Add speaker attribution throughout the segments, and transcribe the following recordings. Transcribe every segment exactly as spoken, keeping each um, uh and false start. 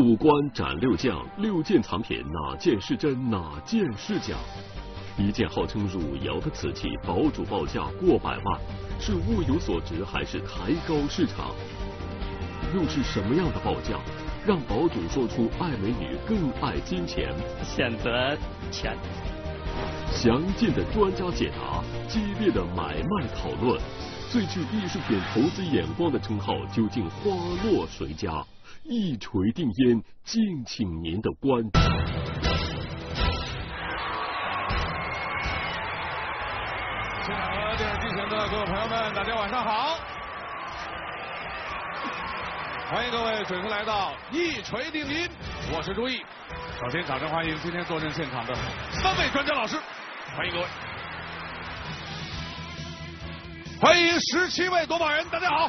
Speaker 1: 五关斩六将，六件藏品哪件是真，哪件是假？一件号称汝窑的瓷器，堡主报价过百万，是物有所值还是抬高市场？又是什么样的报价，让堡主说出爱美女更爱金钱？
Speaker 2: 选择钱。
Speaker 1: 详尽的专家解答，激烈的买卖讨论，最具艺术品投资眼光的称号究竟花落谁家？一锤定音，敬请您的关注。
Speaker 3: 现场和电视机前的各位朋友们，大家晚上好！欢迎各位准时来到一锤定音，我是朱毅。首先掌声欢迎今天坐镇现场的三位专家老师，欢迎各位。欢迎十七位夺宝人，大家好。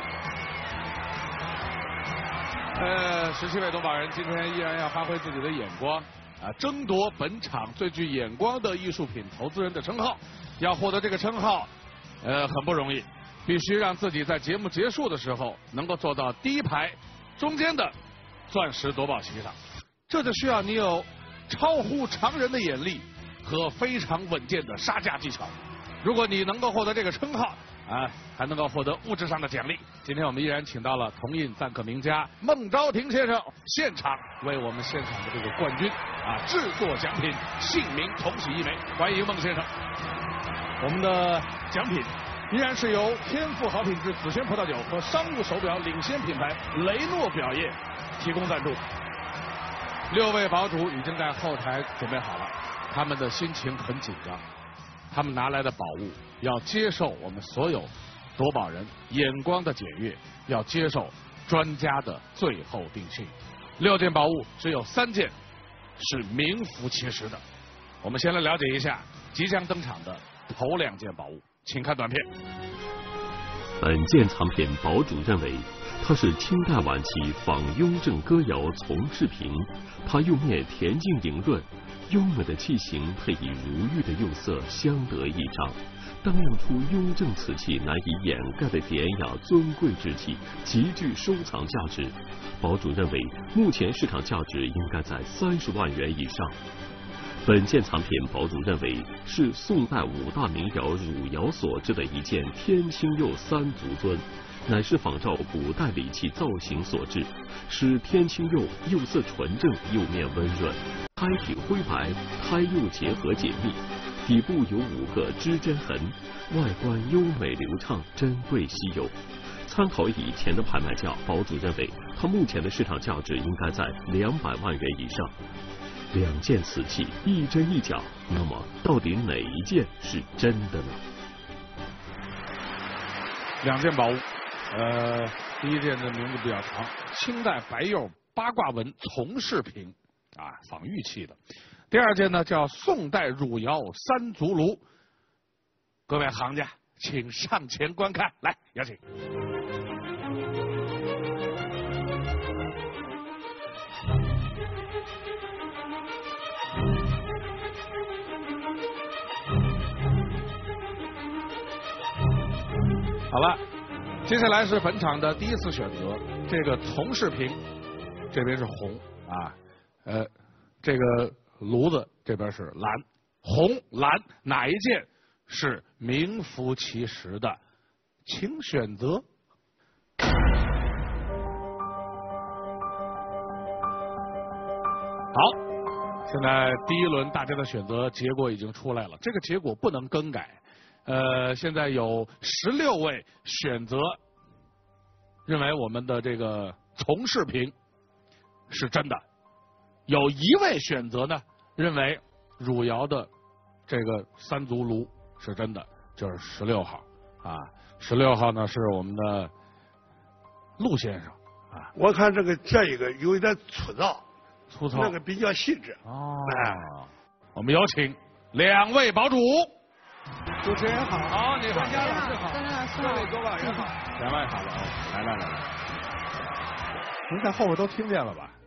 Speaker 3: 呃，十七位夺宝人今天依然要发挥自己的眼光啊，争夺本场最具眼光的艺术品投资人的称号。要获得这个称号，呃，很不容易，必须让自己在节目结束的时候能够坐到第一排中间的钻石夺宝席上。这就需要你有超乎常人的眼力和非常稳健的杀价技巧。如果你能够获得这个称号啊，还能够获得物质上的奖励。今天我们依然请到了铜印赞刻名家孟昭廷先生，现场为我们现场的这个冠军啊制作奖品，姓名同喜一枚，欢迎孟先生。我们的奖品依然是由天赋好品质紫萱葡萄酒和商务手表领先品牌雷诺表业提供赞助。六位堡主已经在后台准备好了，他们的心情很紧张，他们拿来的宝物要接受我们所有夺宝人眼光的检阅，要接受专家的最后定性。六件宝物只有三件是名副其实的。我们先来了解一下即将登场的头两件宝物，请看短片。
Speaker 1: 本件藏品，堡主认为它是清代晚期仿雍正歌谣从视频，它釉面恬静莹润，优美的器型配以如玉的釉色，相得益彰，当映出雍正瓷器难以掩盖的典雅尊贵之气，极具收藏价值。堡主认为，目前市场价值应该在三十万元以上。本件藏品，堡主认为是宋代五大名窑汝窑所制的一件天青釉三足尊，乃是仿照古代礼器造型所制，使天青釉釉色纯正，釉面温润，胎体灰白，胎釉结合紧密，底部有五个织针痕，外观优美流畅，珍贵稀有。参考以前的拍卖价，堡主认为它目前的市场价值应该在两百万元以上。两件瓷器，一真一假，那么到底哪一件是真的呢？
Speaker 3: 两件宝物，呃，第一件的名字比较长，清代白釉八卦纹从视瓶，啊，仿玉器的。第二件呢叫宋代汝窑三足炉。各位行家，请上前观看，来，有请。好了，接下来是本场的第一次选择，这个铜视瓶这边是红啊，呃，这个炉子这边是蓝，红蓝哪一件是名副其实的？请选择。好，现在第一轮大家的选择结果已经出来了，这个结果不能更改。呃，现在有十六位选择认为我们的这个从视瓶是真的，有一位选择呢认为汝窑的这个三足炉是真的，就是十六号啊。十六号呢是我们的陆先生啊。
Speaker 4: 我看这个这一个有一点粗糙，
Speaker 3: 粗糙，
Speaker 4: 那个比较细致。
Speaker 3: 哦，哎，我们有请两位堡主。
Speaker 4: 主持人好，
Speaker 3: 好，你好，
Speaker 4: 专家老师好，
Speaker 3: 各位多宝人好，两位好了，来来来来，您在后边都听见了吧？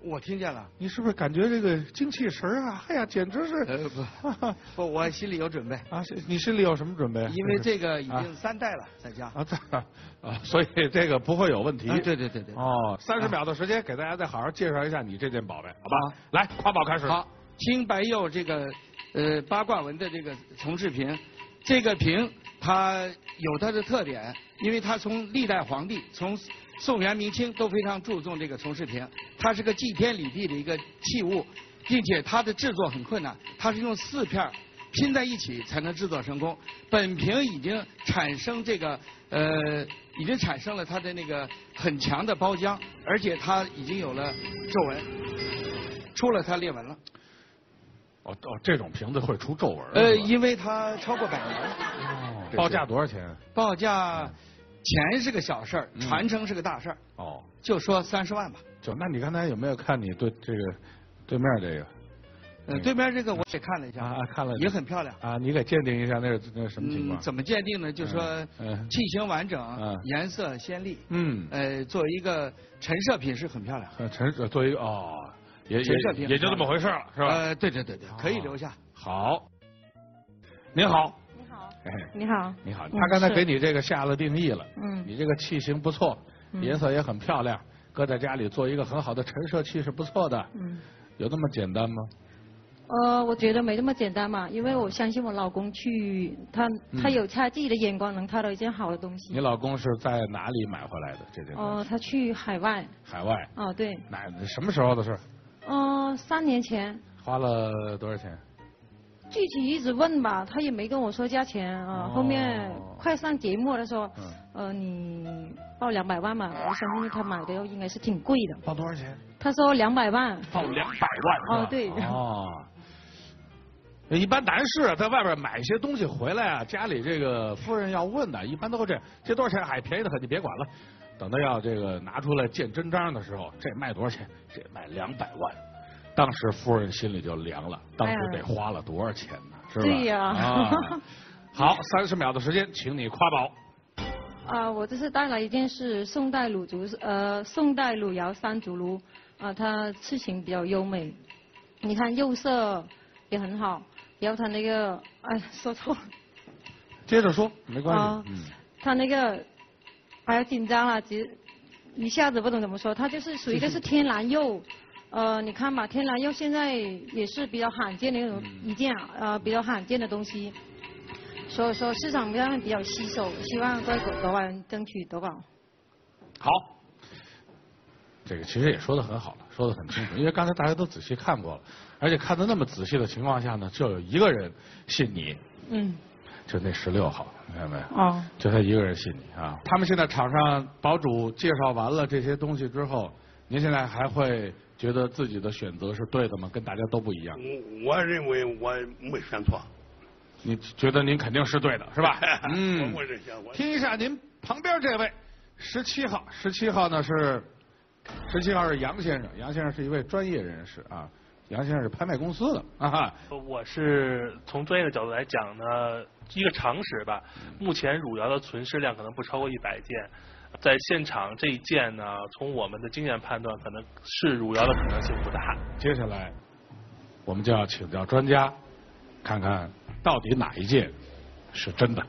Speaker 5: 我听见了。
Speaker 3: 你是不是感觉这个精气神啊？哎呀，简直是……
Speaker 5: 呃不，不，我心里有准备
Speaker 3: 啊。你心里有什么准备？
Speaker 5: 因为这个已经三代了，在家
Speaker 3: 啊，在啊，所以这个不会有问题。
Speaker 5: 对对对对。
Speaker 3: 哦，三十秒的时间，给大家再好好介绍一下你这件宝贝，好吧？来，夸宝开始。
Speaker 5: 好，青白釉这个呃八卦纹的这个从事瓶，这个瓶它有它的特点，因为它从历代皇帝从。宋元明清都非常注重这个从事瓶，它是个祭天礼地的一个器物，并且它的制作很困难，它是用四片拼在一起才能制作成功。本瓶已经产生这个呃，已经产生了它的那个很强的包浆，而且它已经有了皱纹，出了它裂纹了。
Speaker 3: 哦哦，这种瓶子会出皱纹？
Speaker 5: 呃，因为它超过百年。
Speaker 3: 哦，报价多少钱？
Speaker 5: 报价。钱是个小事儿，传承是个大事儿。
Speaker 3: 哦，
Speaker 5: 就说三十万吧。
Speaker 3: 就那你刚才有没有看你对这个对面这个？
Speaker 5: 呃，对面这个我也看了一下
Speaker 3: 啊，看了
Speaker 5: 也很漂亮
Speaker 3: 啊。你给鉴定一下那是那是什么情况？
Speaker 5: 嗯，怎么鉴定呢？就说器型完整，颜色鲜丽。嗯。呃，作为一个陈设品是很漂亮。
Speaker 3: 陈设作为一个哦，也也也就这么回事了，是吧？
Speaker 5: 呃，对对对对，可以留下。
Speaker 3: 好，您好。
Speaker 6: 你好，
Speaker 3: 你好，他刚才给你这个下了定义了，嗯，你这个器型不错，颜色也很漂亮，搁在家里做一个很好的陈设器是不错的，嗯，有那么简单吗？
Speaker 6: 呃，我觉得没那么简单嘛，因为我相信我老公去，他他有他自己的眼光，能挑到一件好的东西。
Speaker 3: 你老公是在哪里买回来的这件？
Speaker 6: 哦，他去海外。
Speaker 3: 海外？
Speaker 6: 哦，对。
Speaker 3: 那什么时候的事？
Speaker 6: 嗯，三年前。
Speaker 3: 花了多少钱？
Speaker 6: 具体一直问吧，他也没跟我说价钱啊。后面快上节目的时候，呃，你报两百万嘛，我相信他买的应该是挺贵的。
Speaker 3: 报多少钱？
Speaker 6: 他说两百万。
Speaker 3: 报两百万？
Speaker 6: 哦，对。
Speaker 3: 哦。一般男士在外边买一些东西回来啊，家里这个夫人要问的，一般都会这样，这多少钱？哎，便宜的很，你别管了。等到要这个拿出来见真章的时候，这卖多少钱？这卖两百万。当时夫人心里就凉了，当时得花了多少钱呢？是吧？
Speaker 6: 对呀。
Speaker 3: 啊，好，三十秒的时间，请你夸宝。
Speaker 6: 啊，我这次带来一件是宋代鲁竹呃宋代汝窑三足炉，啊，它器型比较优美，你看釉色也很好，然后它那个哎说错了。
Speaker 3: 接着说，没关系。啊、
Speaker 6: 嗯。它那个哎呀紧张了，其实一下子不懂怎么说，它就是属于一个是天然釉。呃，你看吧，天然釉现在也是比较罕见的那种一件呃比较罕见的东西，所以说市场上比较稀手，希望在多少人争取多少。
Speaker 3: 好，这个其实也说的很好了，说的很清楚，因为刚才大家都仔细看过了，而且看的那么仔细的情况下呢，就有一个人信你，嗯，就那十六号，明白没有？哦，就他一个人信你啊。他们现在场上堡主介绍完了这些东西之后，您现在还会觉得自己的选择是对的吗？跟大家都不一样。
Speaker 4: 我我认为我没选错。
Speaker 3: 你觉得您肯定是对的，是吧？
Speaker 4: 嗯。我这想，
Speaker 3: 听一下您旁边这位，十七号，十七号呢是，十七号是杨先生，杨先生是一位专业人士啊，杨先生是拍卖公司的啊。
Speaker 7: 我是从专业的角度来讲呢，一个常识吧，目前汝窑的存世量可能不超过一百件。在现场这一件呢，从我们的经验判断，可能是汝窑的可能性不大。
Speaker 3: 接下来，我们就要请教专家，看看到底哪一件是真的。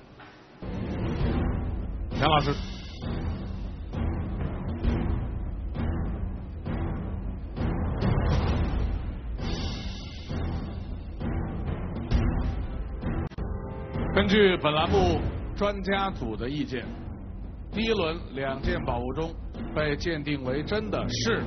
Speaker 3: 杨老师，根据本栏目专家组的意见。第一轮两件宝物中被鉴定为真的是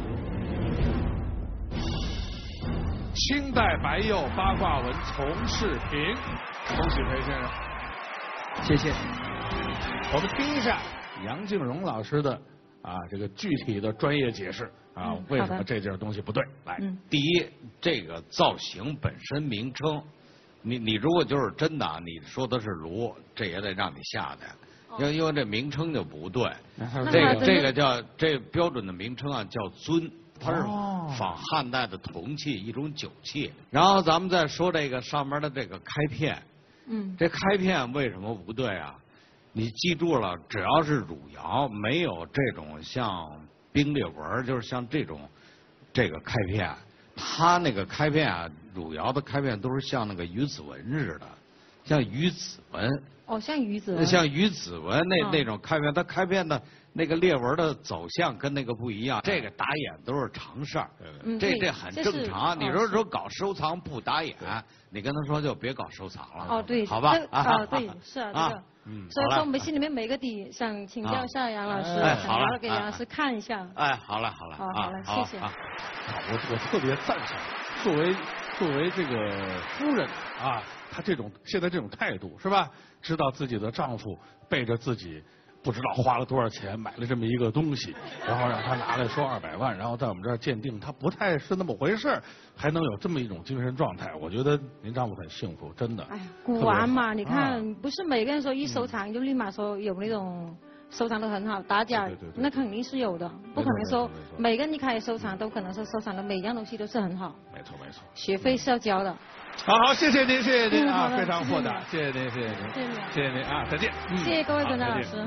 Speaker 3: 清代白釉八卦纹从事瓶，恭喜裴先生，
Speaker 5: 谢谢。
Speaker 3: 我们听一下杨静荣老师的啊这个具体的专业解释啊，嗯、为什么这件东西不对？来、嗯，
Speaker 8: 第一，这个造型本身名称，你你如果就是真的，你说的是炉，这也得让你下的。因为因为这名称就不对，这个这个叫这标准的名称啊叫尊，它是仿汉代的铜器一种酒器。然后咱们再说这个上面的这个开片，嗯，这开片为什么不对啊？你记住了，只要是汝窑，没有这种像冰裂纹，就是像这种这个开片，他那个开片啊，汝窑的开片都是像那个鱼子纹似的，像鱼子纹。
Speaker 6: 哦，像鱼子纹。
Speaker 8: 像鱼子纹那、
Speaker 6: 哦、
Speaker 8: 那种开片，它开片的那个裂纹的走向跟那个不一样。这个打眼都是常事儿，
Speaker 6: 嗯、
Speaker 8: 这这很正常。你说说搞收藏不打眼，你跟他说就别搞收藏了。
Speaker 6: 哦，对，
Speaker 8: 好吧？
Speaker 6: 啊，对，是啊，这个。
Speaker 8: 嗯，
Speaker 6: 所以说我们心里面没个底，想请教一下杨老师，
Speaker 8: 哎、
Speaker 6: 想要给杨老师看一下。
Speaker 8: 哎，好了好了，
Speaker 6: 好，好了，谢谢。
Speaker 3: 好，我我特别赞赏，作为作为这个夫人啊，她这种现在这种态度是吧？知道自己的丈夫背着自己不知道花了多少钱买了这么一个东西，然后让他拿来说二百万，然后在我们这儿鉴定，他不太是那么回事，还能有这么一种精神状态，我觉得您丈夫很幸福，真的。
Speaker 6: 哎，古玩嘛，你看、啊，不是每个人说一收藏、嗯、就立马说有那种收藏的很好，打假，
Speaker 3: 对对对对
Speaker 6: 那肯定是有的，不可能说每个人一开始收藏都可能是收藏的每一样东西都是很好。
Speaker 3: 没错没错，
Speaker 6: 学费是要交的。
Speaker 3: 好好，谢谢您，谢谢您啊，
Speaker 6: 嗯、
Speaker 3: 非常豁达，谢谢您，谢谢您，
Speaker 6: 谢谢您，
Speaker 3: 谢谢您啊，再见。
Speaker 6: 嗯、谢谢各位专家老师。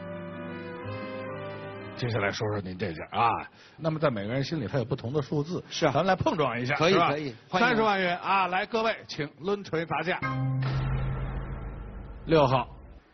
Speaker 3: 接下来说说您这件啊，那么在每个人心里他有不同的数字，
Speaker 5: 是啊，
Speaker 3: 咱来碰撞一下，
Speaker 5: 可以
Speaker 3: 是吧
Speaker 5: 可以，
Speaker 3: 三十万元啊，来各位请抡锤砸价。六号，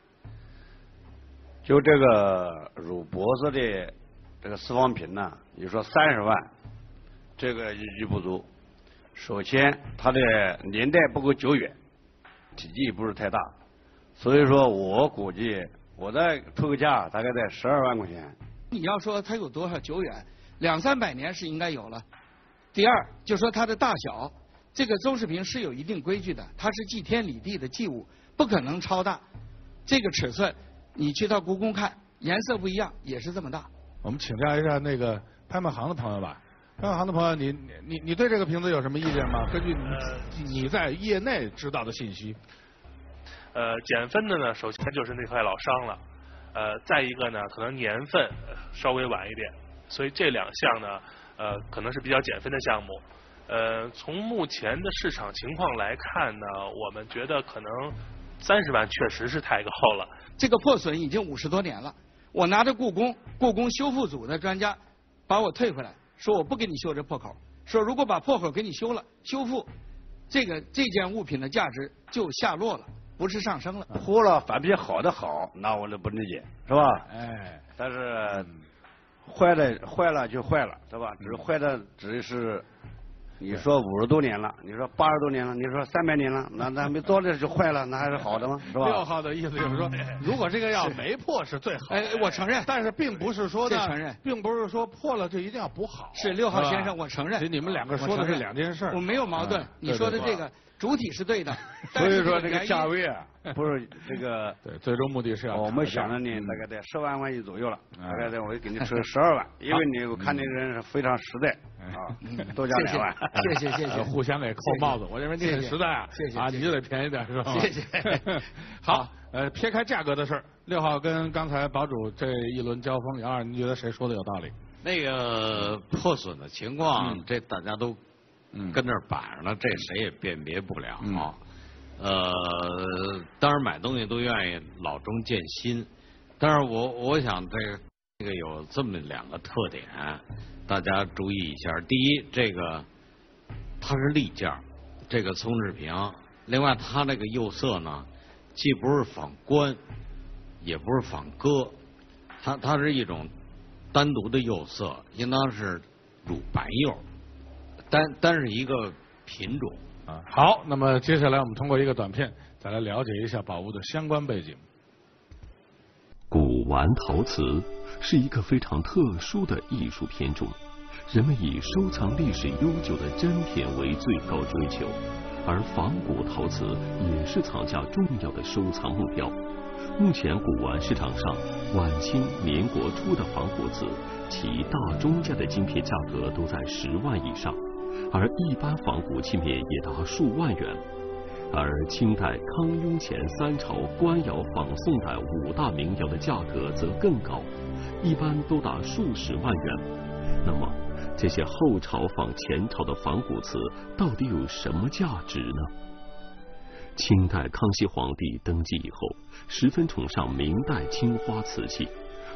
Speaker 4: 就这个汝博士的这个私房品呢，你说三十万，这个依据不足。首先，它的年代不够久远，体积不是太大，所以说我估计我再出个价，大概在十二万块钱。
Speaker 5: 你要说它有多少久远，两三百年是应该有了。第二，就说它的大小，这个邹市瓶是有一定规矩的，它是祭天理地的祭物，不可能超大。这个尺寸，你去到故宫看，颜色不一样，也是这么大。
Speaker 3: 我们请教一下那个拍卖行的朋友吧。拍卖行的朋友，你你你对这个瓶子有什么意见吗？根据你你在业内知道的信息。
Speaker 7: 呃，减分的呢，首先就是那块老商了，呃，再一个呢，可能年份稍微晚一点，所以这两项呢，呃，可能是比较减分的项目。呃，从目前的市场情况来看呢，我们觉得可能三十万确实是太高了。
Speaker 5: 这个破损已经五十多年了，我拿着故宫故宫修复组的专家把我退回来，说我不给你修这破口，说如果把破口给你修了修复，这个这件物品的价值就下落了。不是上升了，
Speaker 4: 破了反比好的好，那我就不理解，是吧？
Speaker 3: 哎，
Speaker 4: 但是坏了坏了就坏了，是吧？只是坏的只是，你说五十多年了，你说八十多年了，你说三百年了，那那没到这就坏了，那还是好的吗？是吧？
Speaker 3: 六号的意思就是说，如果这个要没破是最好的。
Speaker 5: 哎，我承认，
Speaker 3: 但是并不是说呢，
Speaker 5: 承认，
Speaker 3: 并不是说破了就一定要补好。
Speaker 5: 是六号先生，我承认。
Speaker 3: 你们两个说的是两件事，
Speaker 5: 我没有矛盾。你说的这个。主体是对的，
Speaker 4: 所以说这个价位啊，不是这个
Speaker 3: 对，最终目的是要
Speaker 4: 我们想着呢，大概在十万块钱左右了，大概在我给你出十二万，因为你我看那个人是非常实在啊，多加两万，
Speaker 5: 谢谢谢谢，
Speaker 3: 互相给扣帽子，我认为你很实在啊，
Speaker 5: 谢谢
Speaker 3: 啊，你就得便宜点是吧？
Speaker 5: 谢谢。
Speaker 3: 好，呃，撇开价格的事儿，六号跟刚才堡主这一轮交锋，杨二，您觉得谁说的有道理？
Speaker 8: 那个破损的情况，这大家都。嗯，跟那儿摆着呢，这谁也辨别不了。嗯、呃，当然买东西都愿意老中见新，但是我我想这个这个有这么两个特点，大家注意一下。第一，这个它是立件，这个葱制瓶；另外，它那个釉色呢，既不是仿官，也不是仿鸽，它它是一种单独的釉色，应当是乳白釉。单单是一个品种
Speaker 3: 啊。好，那么接下来我们通过一个短片，再来了解一下宝物的相关背景。
Speaker 1: 古玩陶瓷是一个非常特殊的艺术品种，人们以收藏历史悠久的真品为最高追求，而仿古陶瓷也是藏家重要的收藏目标。目前古玩市场上，晚清、民国初的仿古瓷，其大中价的精品价格都在十万以上。而一般仿古器皿也达数万元，而清代康雍乾三朝官窑仿宋代五大名窑的价格则更高，一般都达数十万元。那么，这些后朝仿前朝的仿古瓷到底有什么价值呢？清代康熙皇帝登基以后，十分崇尚明代青花瓷器，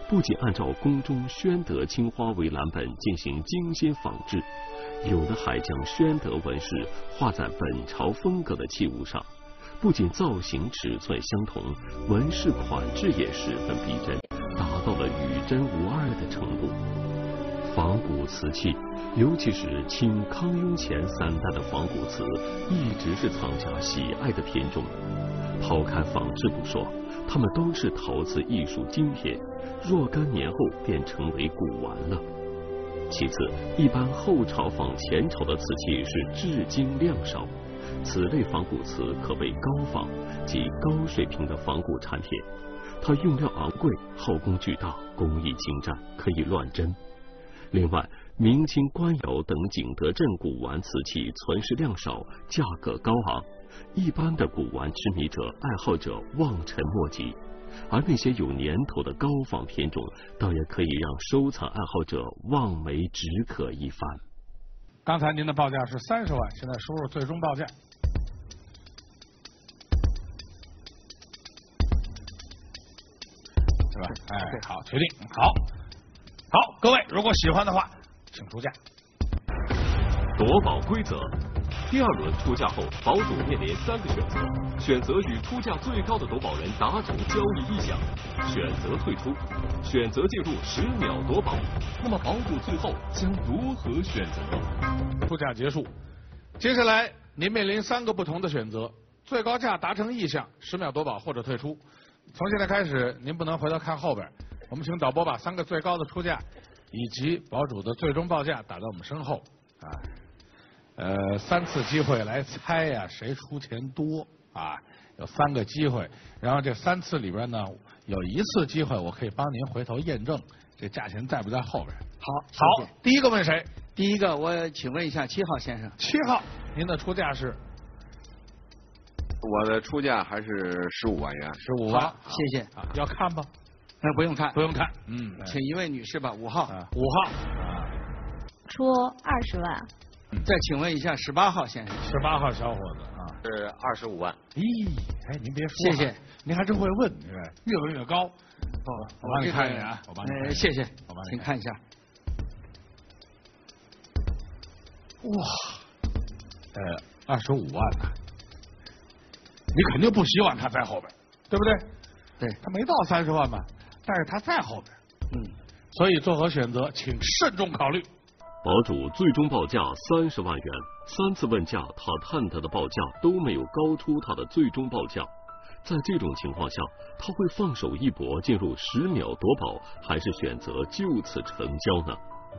Speaker 1: 不仅按照宫中宣德青花为蓝本进行精心仿制，有的还将宣德纹饰画在本朝风格的器物上，不仅造型尺寸相同，纹饰款式也十分逼真，达到了与真无二的程度。仿古瓷器，尤其是清康雍乾三代的仿古瓷，一直是藏家喜爱的品种。抛开仿制不说，它们都是陶瓷艺术精品，若干年后便成为古玩了。其次，一般后朝仿前朝的瓷器是至精量少，此类仿古瓷可谓高仿，即高水平的仿古产品。它用料昂贵，耗工巨大，工艺精湛，可以乱真。另外，明清官窑等景德镇古玩瓷器存世量少，价格高昂，一般的古玩痴迷者、爱好者望尘莫及。而那些有年头的高仿品种，倒也可以让收藏爱好者望梅止渴一番。
Speaker 3: 刚才您的报价是三十万，现在输入最终报价。是吧？哎，好，决定，好，好，各位，如果喜欢的话，请出价。
Speaker 1: 夺宝规则：第二轮出价后，宝主面临三个选择，选择与出价最高的夺宝人达成交易意向，选择退出，选择进入十秒夺宝。那么宝主最后将如何选择？
Speaker 3: 出价结束，接下来您面临三个不同的选择：最高价达成意向，十秒夺宝或者退出。从现在开始，您不能回头看后边。我们请导播把三个最高的出价以及宝主的最终报价打在我们身后啊。呃，三次机会来猜呀、啊，谁出钱多啊？有三个机会，然后这三次里边呢，有一次机会我可以帮您回头验证这价钱在不在后边。
Speaker 5: 好，
Speaker 3: 好，
Speaker 5: 谢谢
Speaker 3: 第一个问谁？
Speaker 5: 第一个，我请问一下七号先生。
Speaker 3: 七号，您的出价是？
Speaker 9: 我的出价还是十五万元。
Speaker 3: 十五万，
Speaker 5: 谢谢。
Speaker 3: 啊，要看吧？
Speaker 5: 呃，不用看，
Speaker 3: 不用看。嗯，
Speaker 5: 请一位女士吧，五号。
Speaker 3: 啊、五号。啊，
Speaker 10: 出二十万。
Speaker 5: 再请问一下十八号先生。
Speaker 3: 十八号小伙子啊，
Speaker 9: 是二十五万。
Speaker 3: 咦，哎，您别说，
Speaker 5: 谢谢，
Speaker 3: 您还真会问，对，越问越高。哦，我帮你看一眼啊，我帮你看。
Speaker 5: 呃，谢谢，
Speaker 3: 我帮你
Speaker 5: 请看一下。
Speaker 3: 哇，呃，二十五万呢、啊，你肯定不希望他在后边，对不对？
Speaker 5: 对，
Speaker 3: 他没到三十万吧，但是他在后边。
Speaker 5: 嗯，
Speaker 3: 所以作何选择，请慎重考虑。
Speaker 1: 宝主最终报价三十万元，三次问价，他探得的报价都没有高出他的最终报价。在这种情况下，他会放手一搏进入十秒夺宝，还是选择就此成交呢？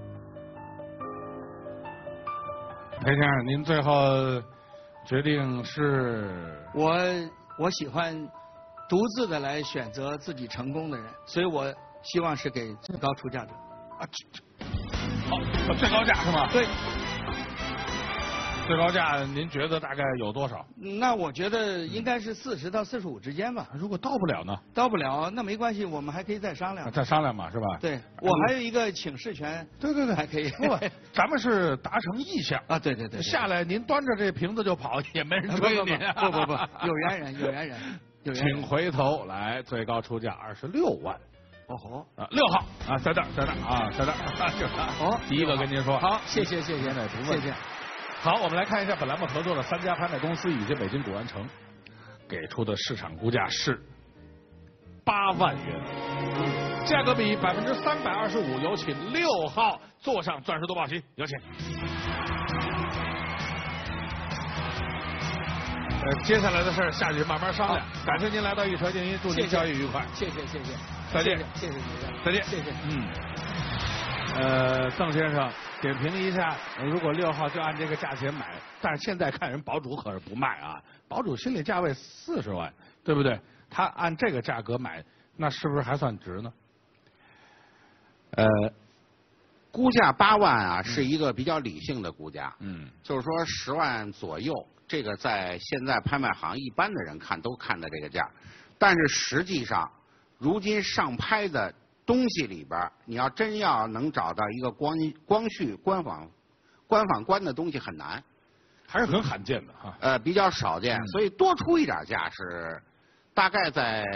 Speaker 3: 裴先生，您最后决定是？
Speaker 5: 我我喜欢独自的来选择自己成功的人，所以我希望是给最高出价者。
Speaker 3: 啊，好，最高价是吗？
Speaker 5: 对。
Speaker 3: 最高价您觉得大概有多少？
Speaker 5: 那我觉得应该是四十到四十五之间吧。
Speaker 3: 如果到不了呢？
Speaker 5: 到不了，那没关系，我们还可以再商量。
Speaker 3: 再商量嘛，是吧？
Speaker 5: 对，我还有一个请示权。
Speaker 3: 对对对，
Speaker 5: 还可以。
Speaker 3: 不，咱们是达成意向
Speaker 5: 啊！对对对。
Speaker 3: 下来您端着这瓶子就跑，也没人追你。
Speaker 5: 不不不，有缘人，有缘人，有缘人。
Speaker 3: 请回头来，最高出价二十六万。
Speaker 5: 哦吼，
Speaker 3: 啊，六号啊，在这儿，在这儿啊，在这儿，就是他。
Speaker 5: 哦，
Speaker 3: 第一个跟您说。
Speaker 5: 好，谢谢谢谢，谢谢。
Speaker 3: 好，我们来看一下本栏目合作的三家拍卖公司以及北京古玩城给出的市场估价是八万元，价格比百分之三百二十五。有请六号坐上钻石夺宝席，有请。呃，接下来的事儿下去慢慢商量。感谢您来到一锤定音，祝您交易愉快。
Speaker 5: 谢谢谢谢，
Speaker 3: 再见，
Speaker 5: 谢谢谢谢，
Speaker 3: 再见，
Speaker 5: 谢谢。
Speaker 3: 嗯，呃，邓先生。点评一下，如果六号就按这个价钱买，但是现在看人宝主可是不卖啊，宝主心理价位四十万，对不对？他按这个价格买，那是不是还算值呢？
Speaker 11: 呃，估价八万啊，是一个比较理性的估价，
Speaker 3: 嗯，
Speaker 11: 就是说十万左右，这个在现在拍卖行一般的人看都看的这个价，但是实际上，如今上拍的东西里边，你要真要能找到一个光光绪官仿官仿官的东西很难，
Speaker 3: 还是很罕见的哈。
Speaker 11: 呃，比较少见，所以多出一点价是大概在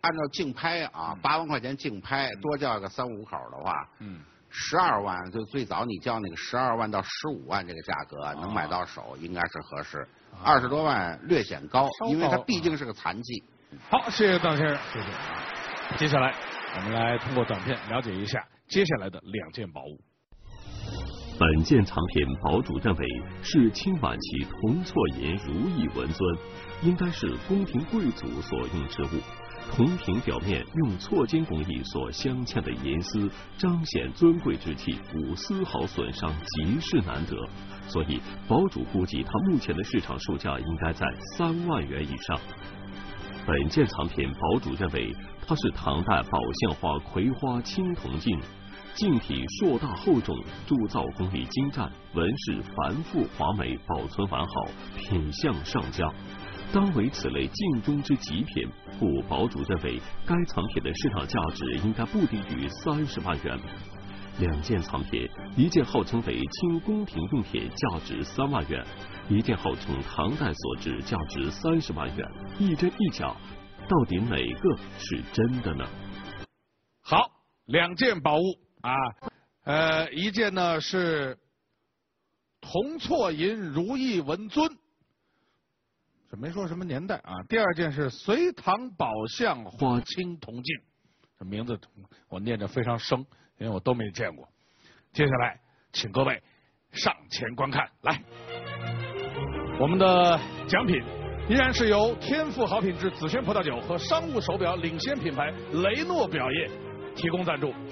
Speaker 11: 按照竞拍啊，八万块钱竞拍，多叫个三五口的话，
Speaker 3: 嗯，
Speaker 11: 十二万就最早你叫那个十二万到十五万这个价格能买到手，应该是合适。二十多万略显高，因为它毕竟是个残疾。
Speaker 3: 好，谢谢邓先生，谢谢。接下来我们来通过短片了解一下接下来的两件宝物。
Speaker 1: 本件藏品堡主认为是清晚期铜错银如意文尊，应该是宫廷贵族所用之物。铜瓶表面用错金工艺所镶嵌的银丝，彰显尊贵之气，无丝毫损伤，极是难得。所以堡主估计它目前的市场售价应该在三万元以上。本件藏品堡主认为它是唐代宝相花葵花青铜镜。镜体硕大厚重，铸造工艺精湛，纹饰繁复华美，保存完好，品相上佳，当为此类镜中之极品。故堡主认为该藏品的市场价值应该不低于三十万元。两件藏品，一件号称为清宫廷用品，价值三万元；一件号称唐代所制，价值三十万元。一真一假，到底哪个是真的呢？
Speaker 3: 好，两件宝物。啊，呃，一件呢是铜错银如意文尊，这没说什么年代啊。第二件是隋唐宝相花青铜镜，这名字我念着非常生，因为我都没见过。接下来，请各位上前观看，来，我们的奖品依然是由天赋好品质紫萱葡萄酒和商务手表领先品牌雷诺表业提供赞助。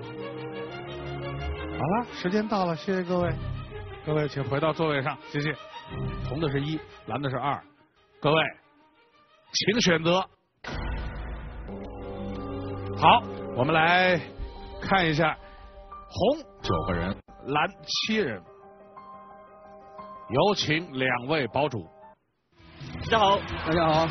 Speaker 3: 好了，时间到了，谢谢各位。各位请回到座位上，谢谢。红的是一，蓝的是二，各位请选择。好，我们来看一下，红九个人，蓝七人。有请两位堡主。
Speaker 2: 大家好，
Speaker 5: 大家好，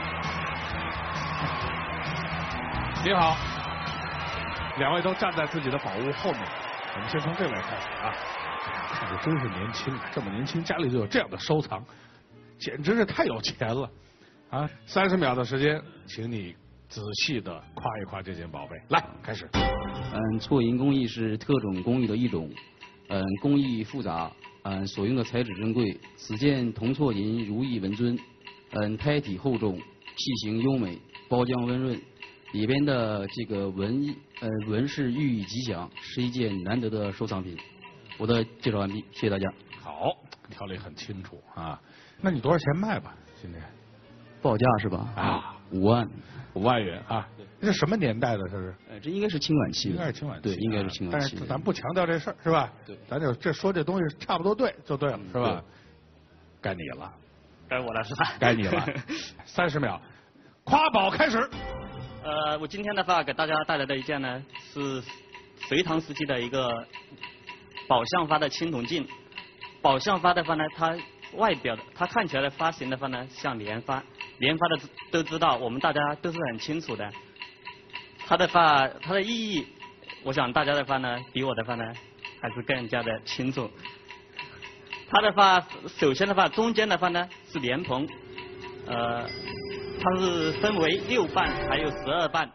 Speaker 3: 你好。两位都站在自己的宝物后面。我们先从这位开始啊，看着真是年轻，这么年轻家里就有这样的收藏，简直是太有钱了啊！三十秒的时间，请你仔细的夸一夸这件宝贝，来开始。
Speaker 12: 嗯，错银工艺是特种工艺的一种，嗯，工艺复杂，嗯，所用的材质珍贵。此件铜错银如意文尊，嗯，胎体厚重，器型优美，包浆温润。里边的这个纹呃纹饰寓意吉祥，是一件难得的收藏品。我的介绍完毕，谢谢大家。
Speaker 3: 好，条理很清楚啊。那你多少钱卖吧？今天
Speaker 12: 报价是吧？
Speaker 3: 啊，
Speaker 12: 五万，
Speaker 3: 五万元啊！这什么年代的？这是？
Speaker 12: 呃，这应该是清晚期的。
Speaker 3: 应该是清晚期。
Speaker 12: 对，应该是清晚期。
Speaker 3: 但是咱不强调这事儿，是吧？
Speaker 12: 对。
Speaker 3: 咱就这说这东西差不多对就对了，是吧？该你了。
Speaker 2: 该我了是吧？
Speaker 3: 该你了。三十秒，夸宝开始。
Speaker 2: 呃，我今天的话给大家带来的一件呢，是隋唐时期的一个宝相发的青铜镜。宝相发的话呢，它外表的，它看起来的发型的话呢，像连发，连发的都知道，我们大家都是很清楚的。它的话，它的意义，我想大家的话呢，比我的话呢，还是更加的清楚。它的话，首先的话，中间的话呢是莲蓬，呃。它是分为六瓣，还有十二瓣。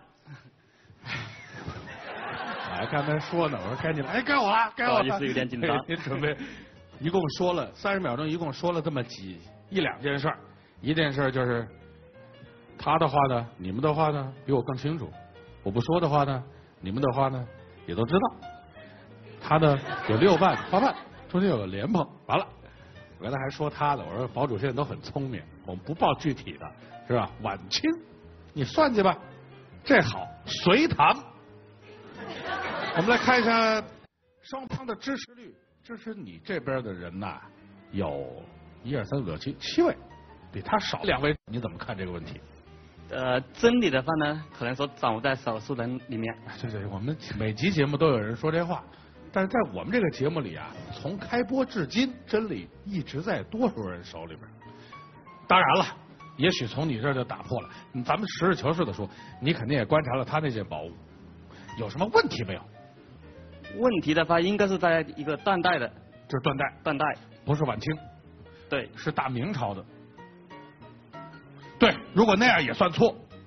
Speaker 3: 哎，刚才说呢，我说该你了，哎，该我了，该我了。
Speaker 2: 不好意思，有点紧张。
Speaker 3: 您准备，一共说了三十秒钟，一共说了这么几一两件事儿。一件事就是他的话呢，你们的话呢，比我更清楚。我不说的话呢，你们的话呢，也都知道。他呢有六瓣、八瓣，中间有个莲蓬。完了，我刚才还说他的，我说堡主现在都很聪明，我们不报具体的。是吧？晚清，你算计吧。这好，隋唐。我们来看一下双方的支持率。支持你这边的人呐，有一二三四五六七七位，比他少两位。你怎么看这个问题？
Speaker 2: 呃，真理的话呢，可能说掌握在少数人里面。
Speaker 3: 对对，我们每集节目都有人说这话，但是在我们这个节目里啊，从开播至今，真理一直在多数人手里边。当然了。也许从你这儿就打破了。咱们实事求是的说，你肯定也观察了他那件宝物，有什么问题没有？
Speaker 2: 问题的话，应该是在一个断代的。
Speaker 3: 这是断代。
Speaker 2: 断代。
Speaker 3: 不是晚清。
Speaker 2: 对。
Speaker 3: 是大明朝的。对，如果那样也算错。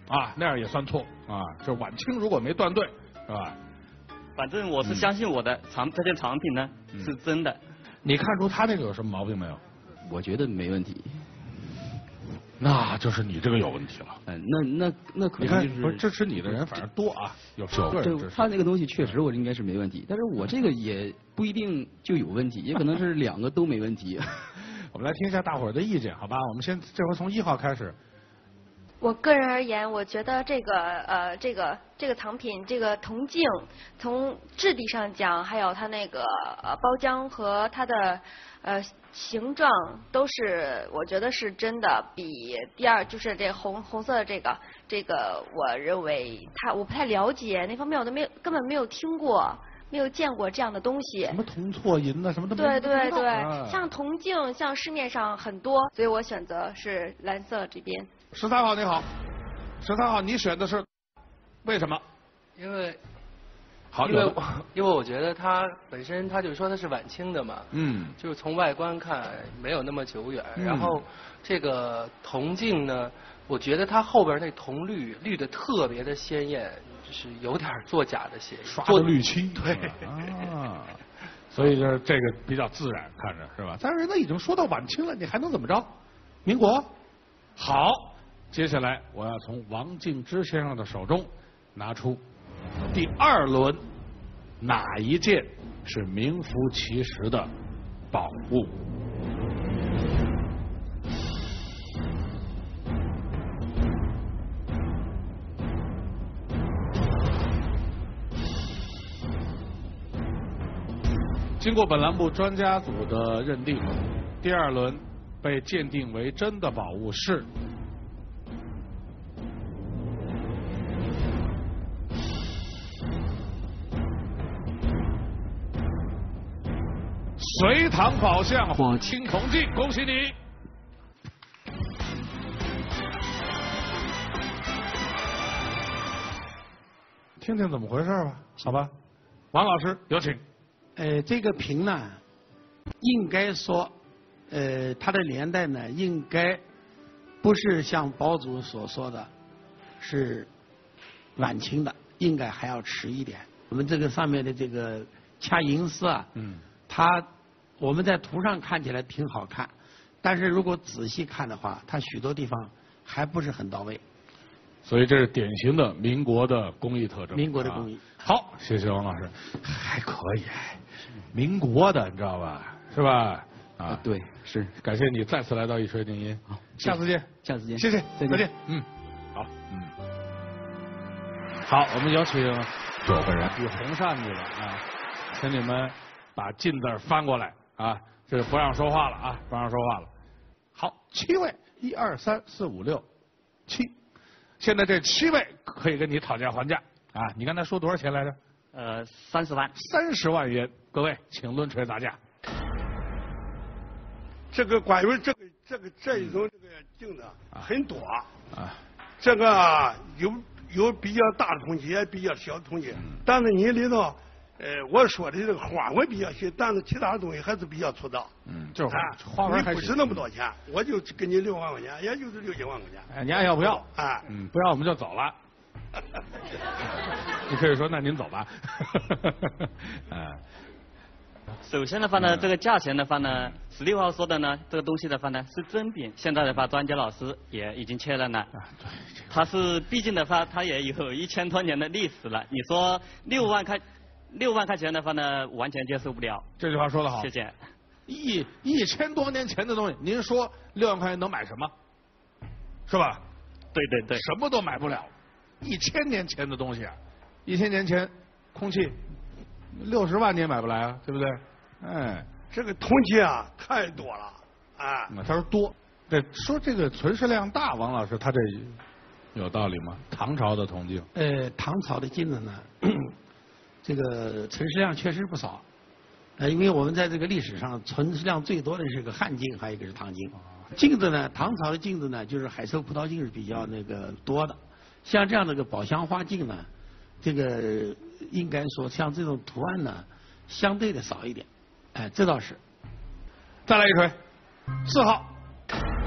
Speaker 3: 啊，那样也算错啊。这晚清如果没断对，是吧？
Speaker 2: 反正我是相信我的产、嗯、这件产品呢、嗯、是真的。
Speaker 3: 你看出他这个有什么毛病没有？
Speaker 12: 我觉得没问题。
Speaker 3: 那就是你这个有问题了。
Speaker 12: 嗯，那那那可能就是。
Speaker 3: 不是支持你的人反正多啊，有九个人支持。
Speaker 12: 他那个东西确实我应该是没问题，但是我这个也不一定就有问题，也可能是两个都没问题。
Speaker 3: 我们来听一下大伙儿的意见，好吧？我们先这回从一号开始。
Speaker 13: 我个人而言，我觉得这个呃这个这个藏品这个铜镜，从质地上讲，还有它那个呃包浆和它的呃形状，都是我觉得是真的。比第二就是这红红色的这个这个，我认为它我不太了解那方面，我都没有根本没有听过。没有见过这样的东西。
Speaker 3: 什么铜错银呐，什么都没
Speaker 13: 对对对，
Speaker 3: 啊、
Speaker 13: 像铜镜，像市面上很多，所以我选择是蓝色这边。
Speaker 3: 十三号你好，十三号你选的是为什么？
Speaker 14: 因为
Speaker 3: 好，
Speaker 14: 因为因为我觉得它本身它就是说它是晚清的嘛，
Speaker 3: 嗯，
Speaker 14: 就是从外观看没有那么久远，
Speaker 3: 嗯、
Speaker 14: 然后这个铜镜呢，我觉得它后边那铜绿绿的特别的鲜艳。就是有点作假的嫌疑，
Speaker 3: 刷的绿漆，
Speaker 14: 对
Speaker 3: 啊，所以就是这个比较自然，看着是吧？但是人家已经说到晚清了，你还能怎么着？民国，好，接下来我要从王敬之先生的手中拿出第二轮哪一件是名副其实的宝物？经过本栏目专家组的认定，第二轮被鉴定为真的宝物是隋唐宝相青铜镜，恭喜你！听听怎么回事吧，好吧？王老师，有请。
Speaker 15: 呃，这个瓶呢，应该说，呃，它的年代呢，应该不是像宝主所说的，是晚清的，应该还要迟一点。我们这个上面的这个掐银丝啊，
Speaker 3: 嗯，
Speaker 15: 它我们在图上看起来挺好看，但是如果仔细看的话，它许多地方还不是很到位。
Speaker 3: 所以这是典型的民国的工艺特征。
Speaker 15: 民国的工艺。
Speaker 3: 啊、好，谢谢王老师，还可以。民国的，你知道吧？是吧？啊，
Speaker 12: 啊对，是。
Speaker 3: 感谢你再次来到一锤定音。
Speaker 12: 好，
Speaker 3: 下次见。
Speaker 12: 下次见。
Speaker 3: 谢谢，
Speaker 12: 再见。
Speaker 3: 再见。嗯，好，嗯。好，我们有请九个人比红扇子了啊，请你们把“进”字翻过来啊，这是不让说话了啊，不让说话了。好，七位，一二三四五六七。现在这七位可以跟你讨价还价啊！你刚才说多少钱来着？
Speaker 2: 呃，三十万。
Speaker 3: 三十万元，各位请抡锤砸价。
Speaker 16: 这个关于这个这个这一种这个镜子很多
Speaker 3: 啊，
Speaker 16: 这个有有比较大的铜器，也比较小的铜器，
Speaker 3: 嗯、
Speaker 16: 但是你里头，呃，我说的这个花纹比较细，但是其他的东西还是比较粗糙。
Speaker 3: 嗯，就是
Speaker 16: 花纹还是不是那么多钱，我就给你六万块钱，也就是六七万块钱。
Speaker 3: 哎，你爱要不要？
Speaker 16: 哎，
Speaker 3: 嗯，不要我们就走了。你可以说那您走吧。哎。
Speaker 2: 首先的话呢，这个价钱的话呢，十六号说的呢，这个东西的话呢是真品。现在的话，专家老师也已经确认了，它是毕竟的话，它也有一千多年的历史了。你说六万块，六万块钱的话呢，完全接受不了。
Speaker 3: 这句话说得好。
Speaker 2: 谢谢。
Speaker 3: 一一千多年前的东西，您说六万块钱能买什么？是吧？
Speaker 2: 对对对。
Speaker 3: 什么都买不了。一千年前的东西啊，一千年前空气六十万你也买不来啊，对不对？哎，
Speaker 16: 这个铜器啊太多了，啊。
Speaker 3: 他说多，这说这个存世量大，王老师他这有道理吗？唐朝的铜镜。
Speaker 15: 呃，唐朝的镜子呢，这个存世量确实不少。呃，因为我们在这个历史上存世量最多的是个汉镜，还有一个是唐镜。镜子呢，唐朝的镜子呢，就是海兽葡萄镜是比较那个多的。像这样的个宝相花镜呢，这个应该说像这种图案呢，相对的少一点。哎，这倒是。
Speaker 3: 再来一锤，四号。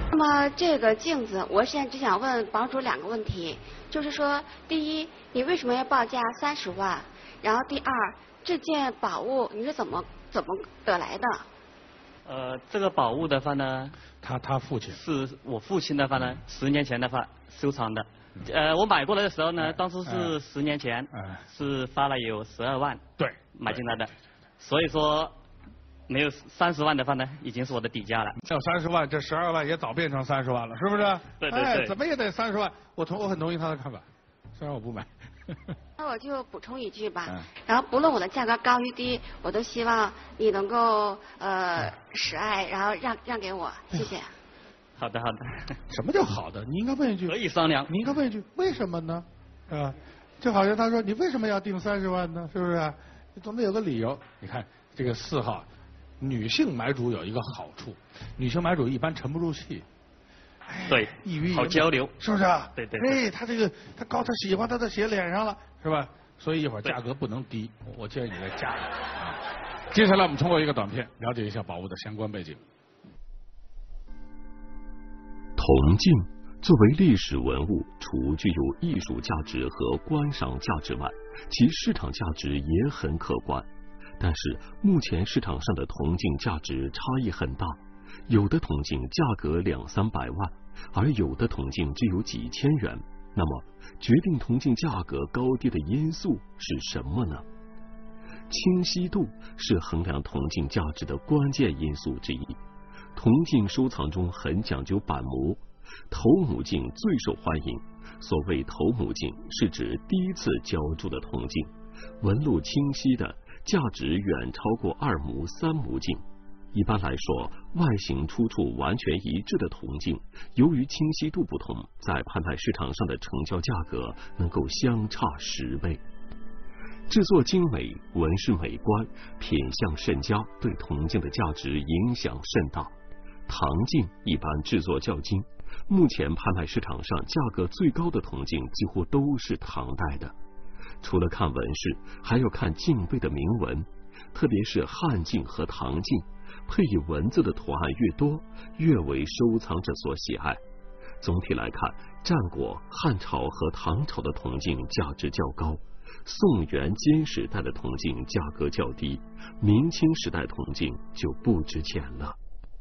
Speaker 17: 那么这个镜子，我现在只想问房主两个问题，就是说，第一，你为什么要报价三十万？然后第二，这件宝物你是怎么怎么得来的？
Speaker 2: 呃，这个宝物的话呢，
Speaker 3: 他他父亲
Speaker 2: 是我父亲的话呢，十年前的话收藏的。呃，我买过来的时候呢，当初是十年前，是花了有十二万，
Speaker 3: 对，
Speaker 2: 买进来的，所以说。没有三十万的话呢，已经是我的底价了。
Speaker 3: 要三十万，这十二万也早变成三十万了，是不是？
Speaker 2: 对对对。
Speaker 3: 哎，怎么也得三十万。我同我很同意他的看法，虽然我不买。
Speaker 17: 那我就补充一句吧，嗯、然后不论我的价格高与低，我都希望你能够呃使爱，然后让让给我，谢谢。
Speaker 2: 好的好的。
Speaker 3: 什么叫好的？你应该问一句。
Speaker 2: 可以商量。
Speaker 3: 你应该问一句，为什么呢？是吧？就好像他说，你为什么要定三十万呢？是不是？你总得有个理由。你看这个四号。女性买主有一个好处，女性买主一般沉不住气，
Speaker 2: 对，
Speaker 3: 易于
Speaker 2: 好交流，
Speaker 3: 是不是啊？
Speaker 2: 对对。
Speaker 3: 哎，他这个他高，他喜欢，他都写脸上了，是吧？所以一会儿价格不能低，我建议你再加。接下来我们通过一个短片了解一下宝物的相关背景。
Speaker 1: 铜镜作为历史文物，除具有艺术价值和观赏价值外，其市场价值也很可观。但是目前市场上的铜镜价值差异很大，有的铜镜价格两三百万，而有的铜镜只有几千元。那么决定铜镜价格高低的因素是什么呢？清晰度是衡量铜镜价值的关键因素之一。铜镜收藏中很讲究板模，头母镜最受欢迎。所谓头母镜是指第一次浇铸的铜镜，纹路清晰的价值远超过二母、三母镜。一般来说，外形出处完全一致的铜镜，由于清晰度不同，在拍卖市场上的成交价格能够相差十倍。制作精美、纹饰美观、品相甚佳，对铜镜的价值影响甚大。唐镜一般制作较精，目前拍卖市场上价格最高的铜镜几乎都是唐代的。除了看纹饰，还要看镜背的铭文，特别是汉镜和唐镜，配以文字的图案越多，越为收藏者所喜爱。总体来看，战国、汉朝和唐朝的铜镜价值较高，宋元金时代的铜镜价格较低，明清时代铜镜就不值钱了。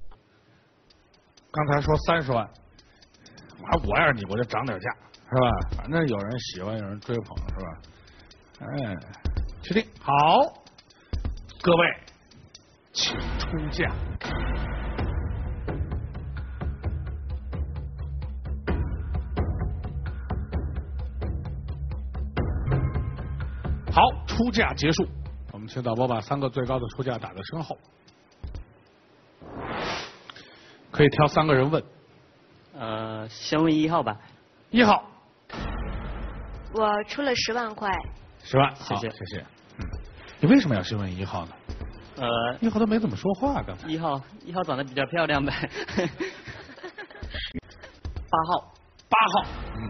Speaker 3: 刚才说三十万，我我要是你，我就涨点价，是吧？反正有人喜欢，有人追捧，是吧？哎，确定好，各位，请出价。好，出价结束。我们请导播把三个最高的出价打在身后，可以挑三个人问。
Speaker 2: 呃，先问一号吧。
Speaker 3: 一号，
Speaker 13: 我出了十万块。
Speaker 3: 十万，
Speaker 2: 谢谢
Speaker 3: 谢谢。嗯，你为什么要先问一号呢？
Speaker 2: 呃，
Speaker 3: 一号都没怎么说话，刚才。
Speaker 2: 一号，一号长得比较漂亮呗。八号，
Speaker 3: 八号，嗯。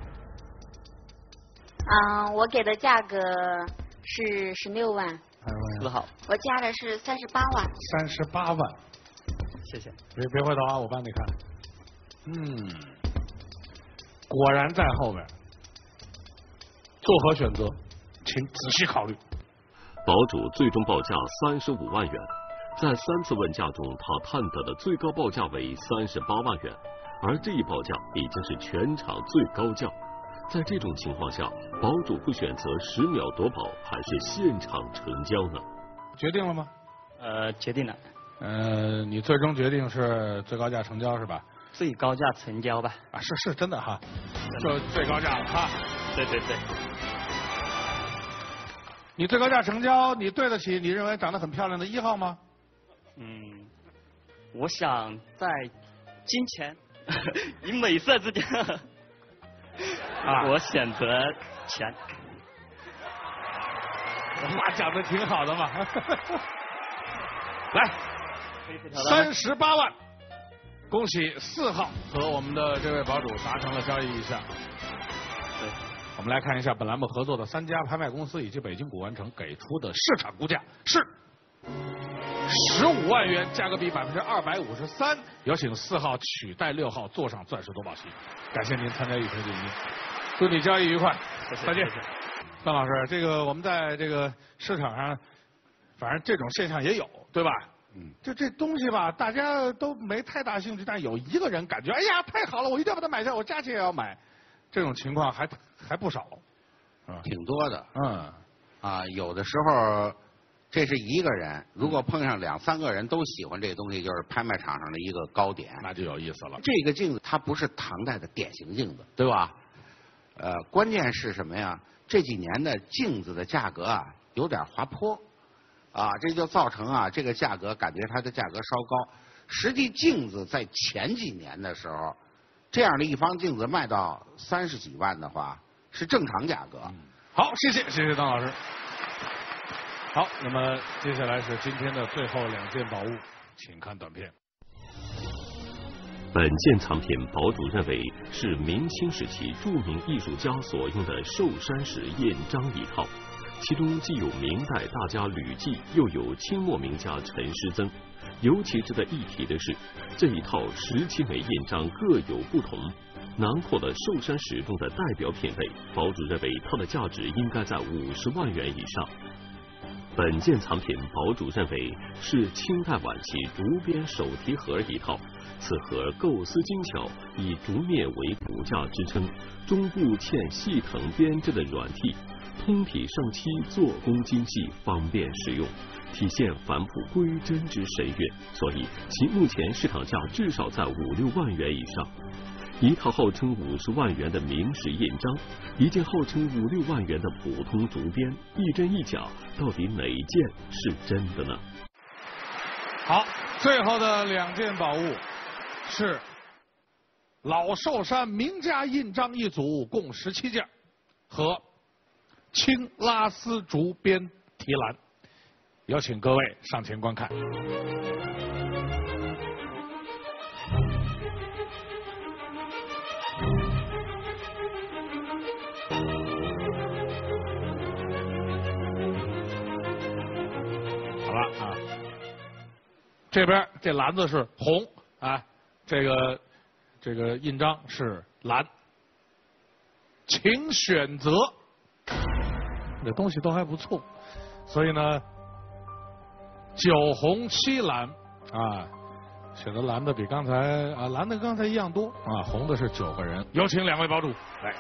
Speaker 10: 嗯，我给的价格是十六万。
Speaker 2: 四号。
Speaker 17: 我加的是三十八万。
Speaker 3: 三十八万。
Speaker 2: 谢谢。
Speaker 3: 别别回头啊，我帮你看。嗯，果然在后边。作何选择？请仔细考虑。
Speaker 1: 宝主最终报价三十五万元，在三次问价中，他探得的最高报价为三十八万元，而这一报价已经是全场最高价。在这种情况下，宝主会选择十秒夺宝，还是现场成交呢？
Speaker 3: 决定了吗？
Speaker 2: 呃，决定了。
Speaker 3: 呃，你最终决定是最高价成交是吧？
Speaker 2: 最高价成交吧。
Speaker 3: 啊，是是真的哈，就最高价了哈。
Speaker 2: 对对对。
Speaker 3: 你最高价成交，你对得起你认为长得很漂亮的一号吗？
Speaker 2: 嗯，我想在金钱与美色之间，啊，我选择钱。
Speaker 3: 话讲的挺好的嘛。来，三十八万，恭喜四号和我们的这位宝主达成了交易意向。
Speaker 2: 对。
Speaker 3: 我们来看一下本栏目合作的三家拍卖公司以及北京古玩城给出的市场估价是十五万元，价格比百分之二百五十三。有请四号取代六号坐上钻石夺宝席。感谢您参加一分竞技，祝你交易愉快，再见。段老师，这个我们在这个市场上，反正这种现象也有，对吧？嗯。就这东西吧，大家都没太大兴趣，但有一个人感觉，哎呀，太好了，我一定要把它买下，我加钱也要买。这种情况还还不少，
Speaker 11: 啊，挺多的。嗯。啊，有的时候。这是一个人，如果碰上两三个人都喜欢这个东西，就是拍卖场上的一个高点，
Speaker 3: 那就有意思了。
Speaker 11: 这个镜子它不是唐代的典型镜子，对吧？呃，关键是什么呀？这几年的镜子的价格啊有点滑坡，啊，这就造成啊这个价格感觉它的价格稍高。实际镜子在前几年的时候，这样的一方镜子卖到三十几万的话是正常价格。
Speaker 3: 嗯、好，谢谢谢谢张老师。好，那么接下来是今天的最后两件宝物，请看短片。
Speaker 1: 本件藏品，堡主认为是明清时期著名艺术家所用的寿山石印章一套，其中既有明代大家吕骥，又有清末名家陈师曾。尤其值得一提的是，这一套十七枚印章各有不同，囊括了寿山石中的代表品类。堡主认为它的价值应该在五十万元以上。本件藏品，堡主认为是清代晚期竹编手提盒一套。此盒构思精巧，以竹篾为骨架支撑，中部嵌细藤编织的软屉，通体上漆，做工精细，方便使用，体现返璞归真之神韵。所以其目前市场价至少在五六万元以上。一套号称五十万元的明石印章，一件号称五六万元的普通竹编，一真一假，到底哪一件是真的呢？
Speaker 3: 好，最后的两件宝物是老寿山名家印章一组，共十七件，和青拉丝竹编提篮。有请各位上前观看。好了啊，这边这篮子是红啊，这个这个印章是蓝，请选择。这东西都还不错，所以呢，九红七蓝啊，选择蓝的比刚才啊蓝的刚才一样多啊，红的是九个人。有请两位堡主来。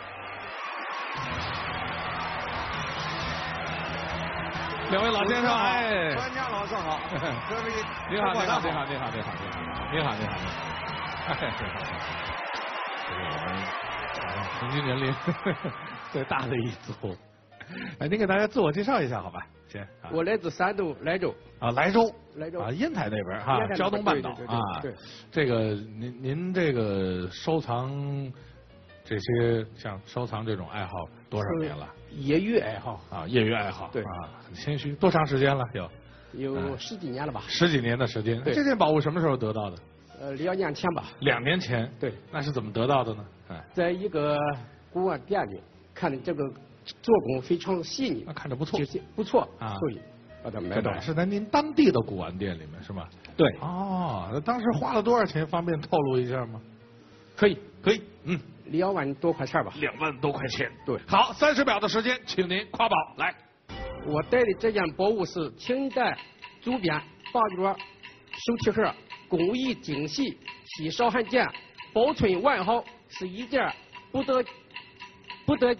Speaker 3: 两位老先生，哎，
Speaker 18: 专家老上好，各位
Speaker 3: 你好，你好，你好，你好，你好，你好，你好，你好，哎，这是我们平均年龄最大的一组。哎，您给大家自我介绍一下，好吧？先，
Speaker 19: 我来自山东莱州。
Speaker 3: 啊，莱州，
Speaker 19: 莱州
Speaker 3: 啊，烟台那边哈，胶东半岛啊。
Speaker 19: 对，
Speaker 3: 这个您您这个收藏这些像收藏这种爱好多少年了？
Speaker 19: 业余爱好
Speaker 3: 啊，业余爱好，
Speaker 19: 对
Speaker 3: 啊，很谦虚。多长时间了？有
Speaker 19: 有十几年了吧？
Speaker 3: 十几年的时间。这件宝物什么时候得到的？
Speaker 19: 呃，两年前吧。
Speaker 3: 两年前。
Speaker 19: 对。
Speaker 3: 那是怎么得到的呢？哎，
Speaker 19: 在一个古玩店里看的这个做工非常细腻，
Speaker 3: 那看着不错，
Speaker 19: 不错
Speaker 3: 啊，
Speaker 19: 所以把它买到。
Speaker 3: 是在您当地的古玩店里面是吗？
Speaker 19: 对。
Speaker 3: 哦，那当时花了多少钱？方便透露一下吗？
Speaker 19: 可以，
Speaker 3: 可以，嗯。
Speaker 19: 两万多块钱吧。
Speaker 3: 两万多块钱。
Speaker 19: 对。
Speaker 3: 好，三十秒的时间，请您夸宝来。
Speaker 19: 我带的这件宝物是清代竹编八角手提盒，工艺精细，稀少罕见，保存完好，是一件不得不得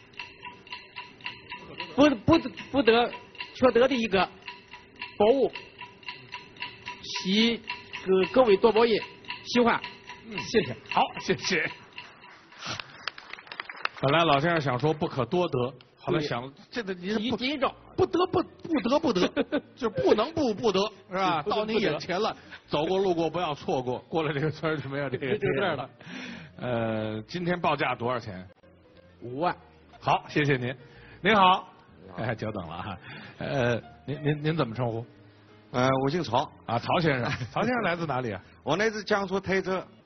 Speaker 19: 不不不得缺得的一个宝物，希各各位多宝爷喜欢。
Speaker 3: 嗯，
Speaker 19: 谢谢。
Speaker 3: 好，谢谢。本来老先生想说不可多得，后来想这个你是不
Speaker 19: 第一招，
Speaker 3: 不得不不得不得，就不能不不得是吧？到你眼前了，走过路过不要错过，过了这个村儿就没有这个这事儿了。呃，今天报价多少钱？
Speaker 19: 五万。
Speaker 3: 好，谢谢您。您好，哎，久等了哈。呃，您您您怎么称呼？
Speaker 18: 呃，我姓曹
Speaker 3: 啊，曹先生。曹先生来自哪里啊？
Speaker 18: 我来自江苏台州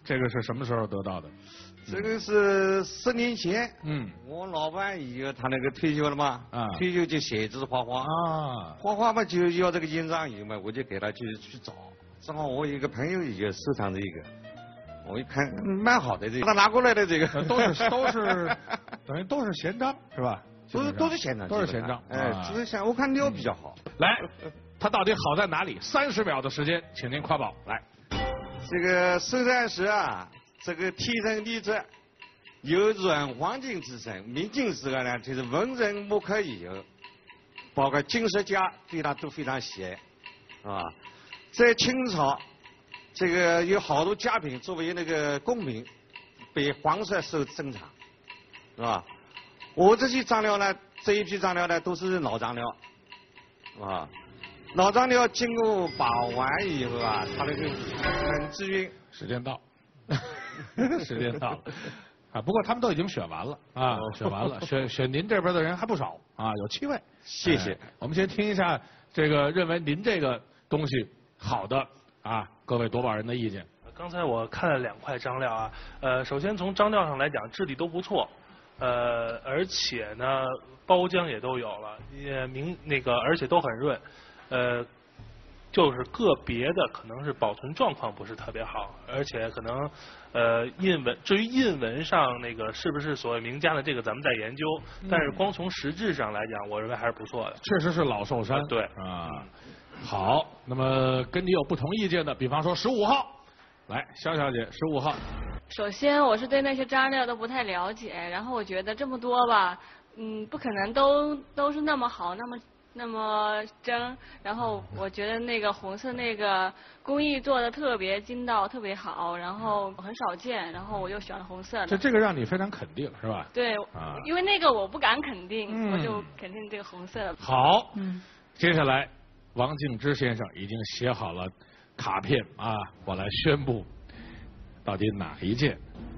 Speaker 3: 这个是什么时候得到的？
Speaker 18: 这个是十年前，
Speaker 3: 嗯，
Speaker 18: 我老板以后他那个退休了嘛，
Speaker 3: 啊，
Speaker 18: 退休就写字画画，
Speaker 3: 啊，
Speaker 18: 画画嘛就要这个印章仪嘛，我就给他去去找，正好我有一个朋友也收藏这个，我一看蛮好的这个，他拿过来的这个
Speaker 3: 都是都是等于都是闲章是吧？
Speaker 18: 都是都是闲章，
Speaker 3: 都是闲章，
Speaker 18: 哎，只是像我看料比较好。
Speaker 3: 来，它到底好在哪里？三十秒的时间，请您夸宝来。
Speaker 18: 这个收藏石啊，这个天生丽质，有软黄金之称。明清时候呢，就是文人墨客也有，包括金石家对他都非常喜爱，啊，在清朝，这个有好多家品作为那个贡品，被皇室收珍藏，是吧？我这些张料呢，这一批张料呢都是老张料，啊。老张料经过把玩以后啊，它那个很滋润。
Speaker 3: 时间到，时间到了啊！不过他们都已经选完了啊，选完了，选选您这边的人还不少啊，有七位。
Speaker 18: 谢谢。
Speaker 3: 哎、我们先听一下这个认为您这个东西好的啊，各位夺宝人的意见。
Speaker 7: 刚才我看了两块张料啊，呃，首先从张料上来讲，质地都不错，呃，而且呢，包浆也都有了，也明那个，而且都很润。呃，就是个别的可能是保存状况不是特别好，而且可能呃印纹，至于印纹上那个是不是所谓名家的这个咱们在研究，但是光从实质上来讲，我认为还是不错的。
Speaker 3: 确实是老寿山。
Speaker 7: 对
Speaker 3: 啊，好，那么跟你有不同意见的，比方说十五号，来，肖小姐，十五号。
Speaker 20: 首先，我是对那些张料都不太了解，然后我觉得这么多吧，嗯，不可能都都是那么好，那么。那么真，然后我觉得那个红色那个工艺做的特别筋道，特别好，然后很少见，然后我就选了红色的。
Speaker 3: 这这个让你非常肯定是吧？
Speaker 20: 对，
Speaker 3: 啊，
Speaker 20: 因为那个我不敢肯定，
Speaker 3: 嗯、
Speaker 20: 我就肯定这个红色的。
Speaker 3: 好，嗯，接下来王敬之先生已经写好了卡片啊，我来宣布到底哪一件。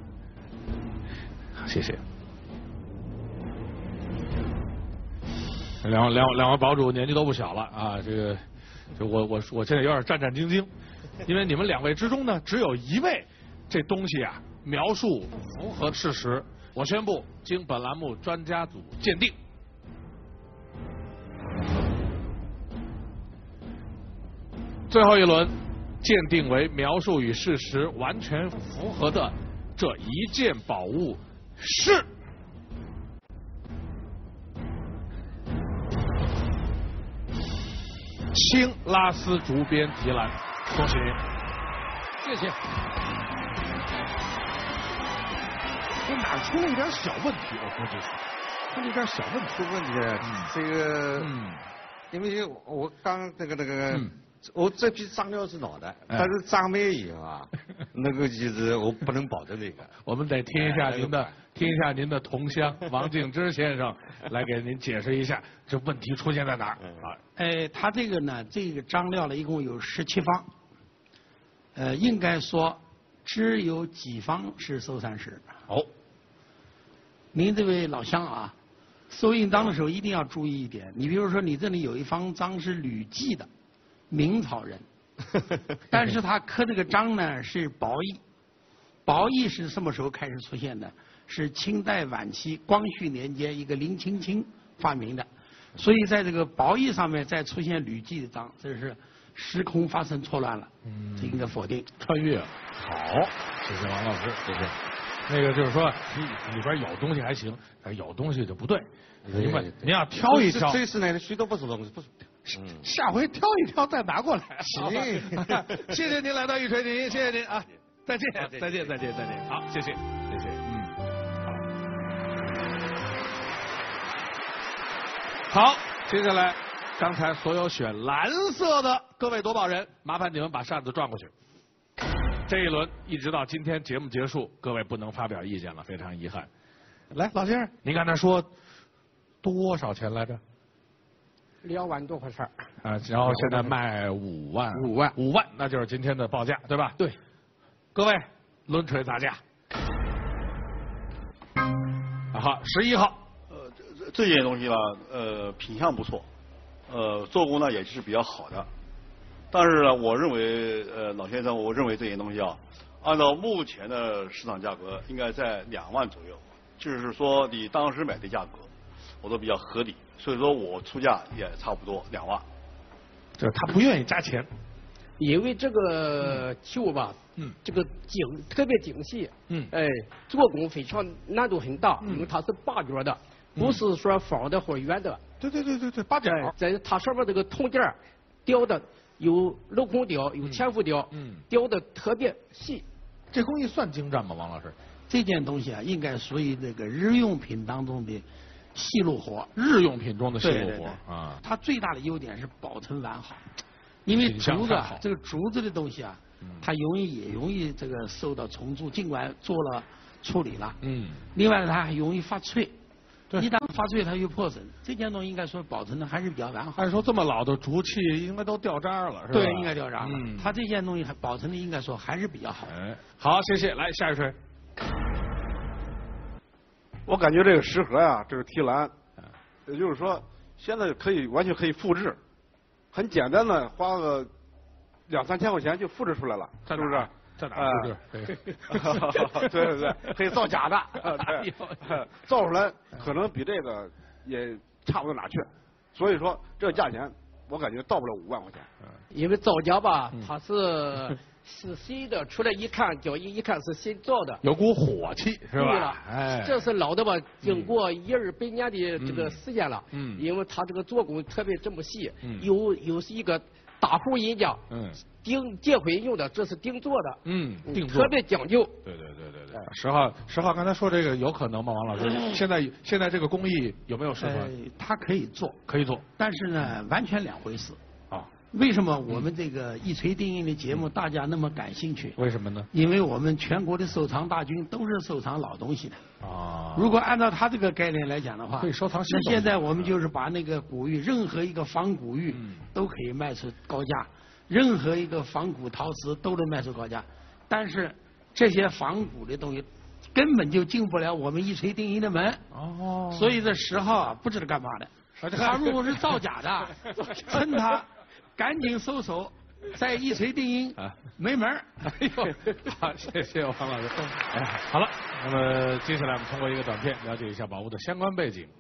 Speaker 3: 谢谢。两两两位堡主年纪都不小了啊，这个，就我我我现在有点战战兢兢，因为你们两位之中呢，只有一位这东西啊描述符合事实。我宣布，经本栏目专家组鉴定，最后一轮鉴定为描述与事实完全符合的这一件宝物是。青拉丝竹编提篮，恭喜您，谢谢。这哪出了一点小问题？我估计是出了一点小问题。
Speaker 18: 出问题，嗯、这个，嗯，因为我刚那个那个，嗯、我这批张料是老的，哎、但是张没以后啊，那个就是我不能保证这个。
Speaker 3: 我们得听一下您的。哎听一下您的同乡王敬之先生来给您解释一下这问题出现在哪儿啊？
Speaker 15: 呃，他这个呢，这个张料呢一共有十七方，呃，应该说只有几方是收藏石。
Speaker 3: 哦，
Speaker 15: 您这位老乡啊，收印章的时候一定要注意一点。你比如说，你这里有一方章是吕骥的，明朝人，但是他刻这个章呢是薄义，薄义是什么时候开始出现的？是清代晚期光绪年间一个林清卿发明的，所以在这个薄义上面再出现吕骥的章，这是时空发生错乱了，嗯，这应该否定
Speaker 3: 穿越。好，谢谢王老师，谢谢。那个就是说，里里边有东西还行，有东西就不对，明白？您要挑一挑。
Speaker 18: 这次呢，许多不是东西，不是。
Speaker 3: 嗯，下回挑一挑再拿过来。
Speaker 18: 行，
Speaker 3: 谢谢您来到玉锤您，谢谢您啊，再见，再见，再见，再见。好，谢谢，谢谢。好，接下来，刚才所有选蓝色的各位夺宝人，麻烦你们把扇子转过去。这一轮一直到今天节目结束，各位不能发表意见了，非常遗憾。来，老先生，您刚才说多少钱来着？
Speaker 19: 两万多块钱。
Speaker 3: 啊，然后现在卖五万。
Speaker 15: 五万，
Speaker 3: 五万，那就是今天的报价，对吧？
Speaker 15: 对。
Speaker 3: 各位，抡锤砸价。啊好，十一号。
Speaker 21: 这件东西呢，呃，品相不错，呃，做工呢也是比较好的，但是呢，我认为，呃，老先生，我认为这件东西啊， 按照目前的市场价格，应该在两万左右，就是说你当时买的价格，我都比较合理，所以说我出价也差不多两万。
Speaker 3: 这他不愿意加钱，
Speaker 19: 因为这个球吧，
Speaker 3: 嗯，
Speaker 19: 这个精特别精细，
Speaker 3: 嗯，
Speaker 19: 哎，做工非常难度很大，因为它是八角的，不是说方的或圆的。
Speaker 3: 对对对对对，八角。
Speaker 19: 在它上面这个铜件雕的有镂空雕，有前复雕，
Speaker 3: 嗯，
Speaker 19: 雕的特别细。
Speaker 3: 这工艺算精湛吗，王老师？
Speaker 15: 这件东西啊，应该属于那个日用品当中的细路活。
Speaker 3: 日用品中的细路活。
Speaker 15: 对对对
Speaker 3: 啊。
Speaker 15: 它最大的优点是保存完好，因为竹子啊，这个竹子的东西啊，它容易也容易这个受到虫蛀，尽管做了处理了。
Speaker 3: 嗯。
Speaker 15: 另外呢，它还容易发脆。
Speaker 3: 对。
Speaker 15: 一旦发脆，它又破损。这件东西应该说保存的还是比较完好。
Speaker 3: 按说这么老的竹器，应该都掉渣了，是吧？
Speaker 15: 对，应该掉渣了。
Speaker 3: 嗯。
Speaker 15: 它这件东西还保存的应该说还是比较好。
Speaker 3: 哎，好，谢谢。来，下一锤。
Speaker 6: 我感觉这个石盒呀，这个提篮，也就是说，现在可以完全可以复制，很简单的花个两三千块钱就复制出来了，是不是？
Speaker 3: 在哪复制？
Speaker 6: 对对对，可以造假的，对，造出来可能比这个也差不多哪去，所以说这个价钱我感觉到不了五万块钱。
Speaker 19: 因为造假吧，它是是新的，出来一看，脚一一看是新造的，
Speaker 3: 有股火气，是吧？
Speaker 19: 对了，
Speaker 3: 哎，
Speaker 19: 这是老的吧？经过一二百年的这个时间了，
Speaker 3: 嗯，
Speaker 19: 因为它这个做工特别这么细，
Speaker 3: 嗯，
Speaker 19: 有有是一个大户人家，
Speaker 3: 嗯，
Speaker 19: 订结婚用的，这是定做的，
Speaker 3: 嗯，定做
Speaker 19: 特别讲究。
Speaker 3: 对对对对对。十号十号刚才说这个有可能吗？王老师，现在现在这个工艺有没有适合？
Speaker 15: 呃，它可以做，
Speaker 3: 可以做，
Speaker 15: 但是呢，完全两回事。
Speaker 3: 啊。
Speaker 15: 为什么我们这个一锤定音的节目大家那么感兴趣？
Speaker 3: 为什么呢？
Speaker 15: 因为我们全国的收藏大军都是收藏老东西的。
Speaker 3: 啊。
Speaker 15: 如果按照他这个概念来讲的话，
Speaker 3: 可以收藏新东西。
Speaker 15: 那现在我们就是把那个古玉，任何一个仿古玉都可以卖出高价，任何一个仿古陶瓷都能卖出高价。但是这些仿古的东西根本就进不了我们一锤定音的门。
Speaker 3: 哦。
Speaker 15: 所以这十号啊，不知道干嘛的。他如果是造假的，趁他。赶紧收手，再一锤定音，没门儿。
Speaker 3: 哎呦，好，谢谢王老师。哎，好了，那么接下来我们通过一个短片了解一下宝物的相关背景。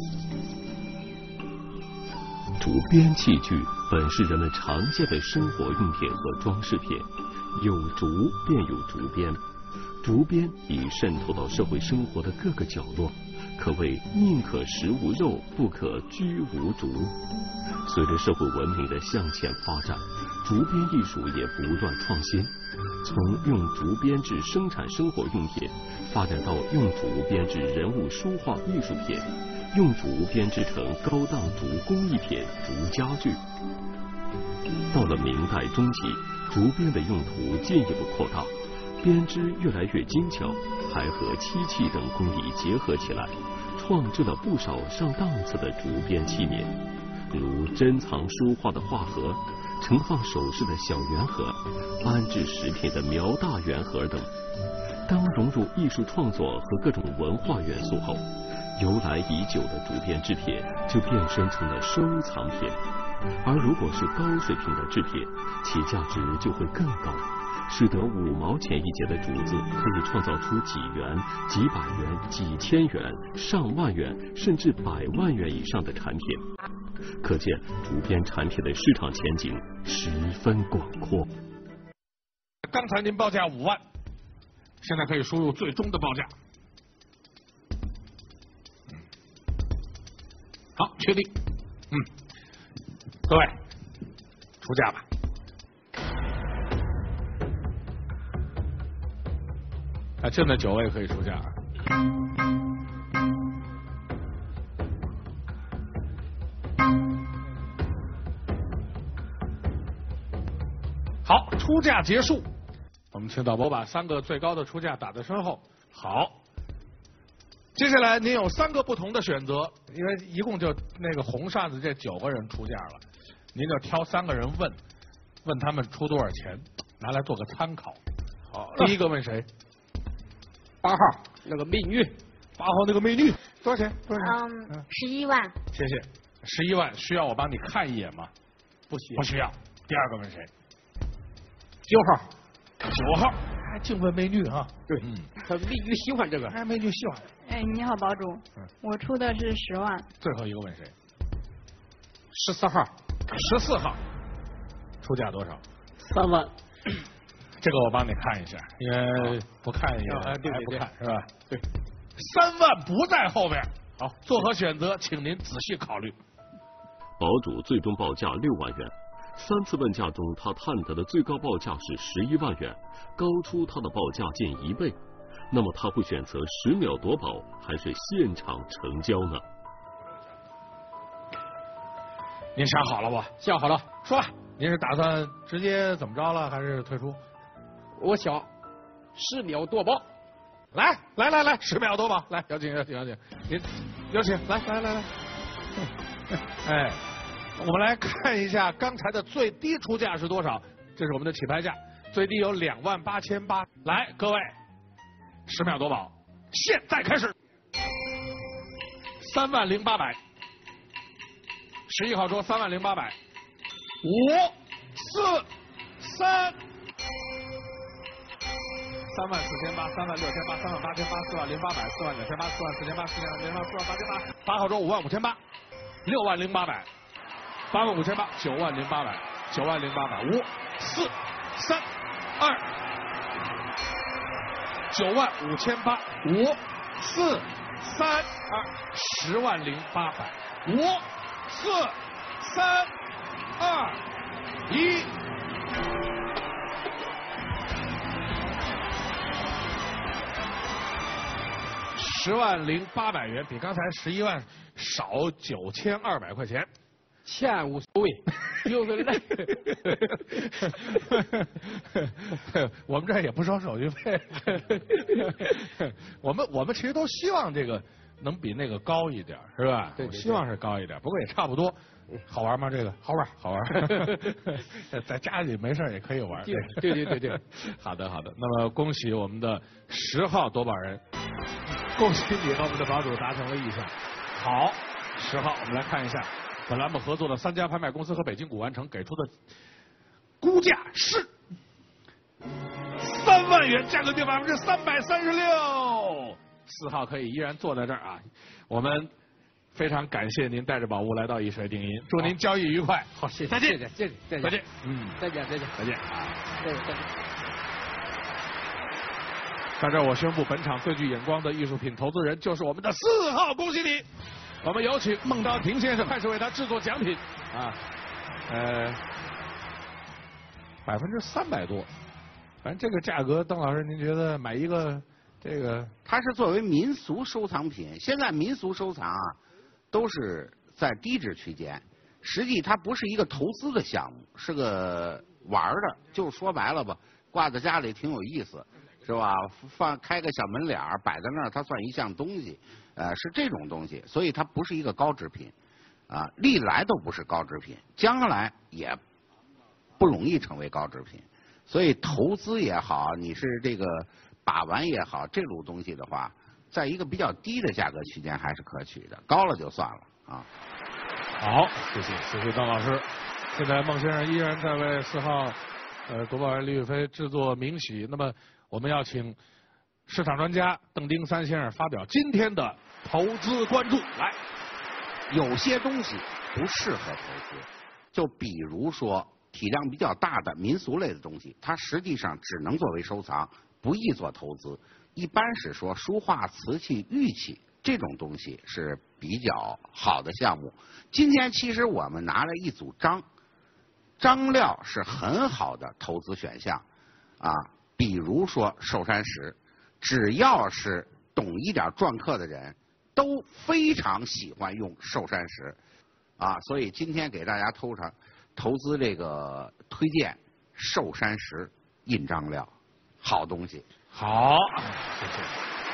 Speaker 1: 竹编器具本是人们常见的生活用品和装饰品，有竹便有竹编，竹编已渗透到社会生活的各个角落。可谓宁可食无肉，不可居无竹。随着社会文明的向前发展，竹编艺术也不断创新，从用竹编制生产生活用品，发展到用竹编制人物书画艺术品，用竹编制成高档竹工艺品、竹家具。到了明代中期，竹编的用途进一步扩大，编织越来越精巧，还和漆器等工艺结合起来，创制了不少上档次的竹编器皿，如珍藏书画的画盒、盛放首饰的小圆盒、安置食品的苗大圆盒等。当融入艺术创作和各种文化元素后，由来已久的竹编制品就变身成了收藏品。而如果是高水平的制品，其价值就会更高，使得五毛钱一节的竹子可以创造出几元、几百元、几千元、上万元，甚至百万元以上的产品。可见竹编产品的市场前景十分广阔。
Speaker 3: 刚才您报价五万，现在可以输入最终的报价。好，确定。嗯，各位出价吧。啊，就那九位可以出价。好，出价结束。我们请导播把三个最高的出价打在身后。好，接下来您有三个不同的选择，因为一共就那个红扇子这九个人出价了，您就挑三个人问，问他们出多少钱，拿来做个参考。好，第一个问谁？
Speaker 19: 八号那个美女，
Speaker 3: 八号那个美女多少钱？多少
Speaker 10: 钱？嗯，十一万。
Speaker 3: 谢谢，十一万需要我帮你看一眼吗？
Speaker 19: 不需要。
Speaker 3: 不需要。第二个问谁？
Speaker 19: 九号。
Speaker 3: 九号，
Speaker 4: 还净问美女哈。
Speaker 19: 对，嗯，他美女喜欢这个。
Speaker 4: 哎，美女喜欢。
Speaker 22: 哎，你好，堡主，嗯、我出的是十万。
Speaker 4: 最后一个问谁？
Speaker 19: 十四号。
Speaker 4: 十四号，出价多少？
Speaker 19: 三万。
Speaker 4: 这个我帮你看一下，因为不看也
Speaker 19: 哎对
Speaker 4: 不看是吧？
Speaker 19: 对，
Speaker 4: 三万不在后边。好，作何选择，请您仔细考虑。
Speaker 1: 堡主最终报价六万元，三次问价中他探得的最高报价是十一万元，高出他的报价近一倍。那么他会选择十秒夺宝，还是现场成交呢？
Speaker 4: 您想好了不？
Speaker 19: 想好了，
Speaker 4: 说吧。您是打算直接怎么着了，还是退出？
Speaker 19: 我想十秒夺宝。
Speaker 4: 来来来来，十秒夺宝，来，有请有请有请，您有请，来来来来。哎，我们来看一下刚才的最低出价是多少？这是我们的起拍价，最低有两万八千八。来，各位，十秒夺宝，现在开始，三万零八百。十一号桌三万零八百，五四三，三万四千八，三万六千八，三万八千八，四万零八百，四万两千八，四万四千八，四万零八，四万八千八。八号桌五万五千八，六万零八百，八万五千八，九万零八百，九万零八百，五四三二，九万五千八，五四三二，十万零八百，五。四、三、二、一，十万零八百元，比刚才十一万少九千二百块钱。
Speaker 19: 钱无所谓，就是累。
Speaker 4: 我们这也不收手续费。我们我们其实都希望这个。能比那个高一点，是吧？
Speaker 19: 对，对对
Speaker 4: 希望是高一点，不过也差不多。好玩吗？这个好玩，好玩。在家里没事也可以玩。
Speaker 19: 对对对对对。
Speaker 4: 好的好的，那么恭喜我们的十号夺宝人，恭喜你和我们的堡主达成了意向。好，十号，我们来看一下本栏目合作的三家拍卖公司和北京古玩城给出的估价是三万元，价格定百分之三百三十六。四号可以依然坐在这儿啊！我们非常感谢您带着宝物来到一水定音，祝您交易愉快。
Speaker 19: 好，谢谢，
Speaker 4: 再见，
Speaker 19: 谢谢，谢谢，再见，
Speaker 4: 再见，嗯，
Speaker 19: 再见，再见，
Speaker 4: 再见
Speaker 19: 啊，再见，再见。
Speaker 4: 在这儿，我宣布本场最具眼光的艺术品投资人就是我们的四号，恭喜你！我们有请孟昭庭先生开始为他制作奖品啊，呃，百分之三百多，反正这个价格，邓老师您觉得买一个？这个
Speaker 11: 它是作为民俗收藏品，现在民俗收藏啊，都是在低值区间。实际它不是一个投资的项目，是个玩的，就说白了吧，挂在家里挺有意思，是吧？放开个小门脸儿摆在那儿，它算一项东西，呃，是这种东西，所以它不是一个高值品，啊，历来都不是高值品，将来也不容易成为高值品。所以投资也好，你是这个。把玩也好，这种东西的话，在一个比较低的价格区间还是可取的，高了就算了啊。
Speaker 4: 好，谢谢，谢谢邓老师。现在孟先生依然在为四号呃夺宝人李宇飞制作明喜。那么我们要请市场专家邓丁三先生发表今天的投资关注。来，
Speaker 11: 有些东西不适合投资，就比如说体量比较大的民俗类的东西，它实际上只能作为收藏。不宜做投资，一般是说书画、瓷器、玉器这种东西是比较好的项目。今天其实我们拿了一组章，章料是很好的投资选项啊。比如说寿山石，只要是懂一点篆刻的人，都非常喜欢用寿山石啊。所以今天给大家投上投资这个推荐寿山石印章料。好东西，
Speaker 4: 好，谢谢。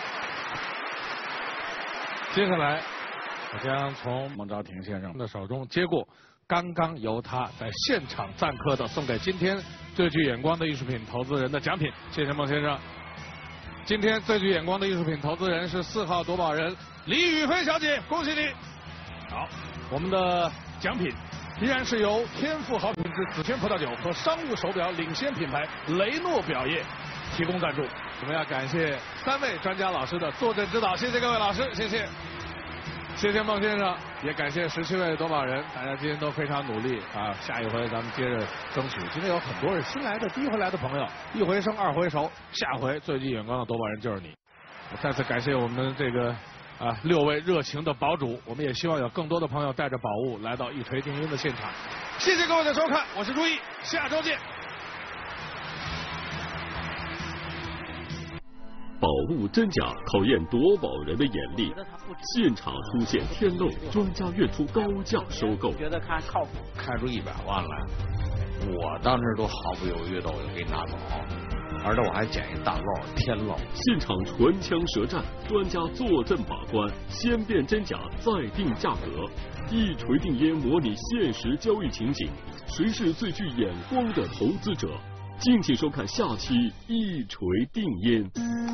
Speaker 4: 接下来，我将从孟昭庭先生的手中接过刚刚由他在现场赞刻的送给今天最具眼光的艺术品投资人的奖品。谢谢孟先生。今天最具眼光的艺术品投资人是四号夺宝人李宇飞小姐，恭喜你。好，我们的奖品依然是由天赋好品质紫萱葡萄酒和商务手表领先品牌雷诺表业
Speaker 3: 提供赞助。我们要感谢三位专家老师的坐镇指导，谢谢各位老师，谢谢。谢谢孟先生，也感谢十七位夺宝人，大家今天都非常努力啊！下一回咱们接着争取。今天有很多是新来的、第一回来的朋友，一回生二回熟，下回最具眼光的夺宝人就是你。我再次感谢我们这个啊六位热情的宝主，我们也希望有更多的朋友带着宝物来到一锤定音的现场。谢谢各位的收看，我是朱毅，下周见。
Speaker 1: 宝物真假考验夺宝人的眼力，现场出现天漏，庄家愿出高价收购。
Speaker 8: 觉得看靠谱，
Speaker 9: 开出一百万来，我当时都毫不犹豫的我就给你拿走，而且我还捡一大漏天漏。
Speaker 1: 现场唇枪舌战，专家坐镇把关，先辨真假，再定价格。一锤定音模拟现实交易情景，谁是最具眼光的投资者？敬请收看下期一锤定音。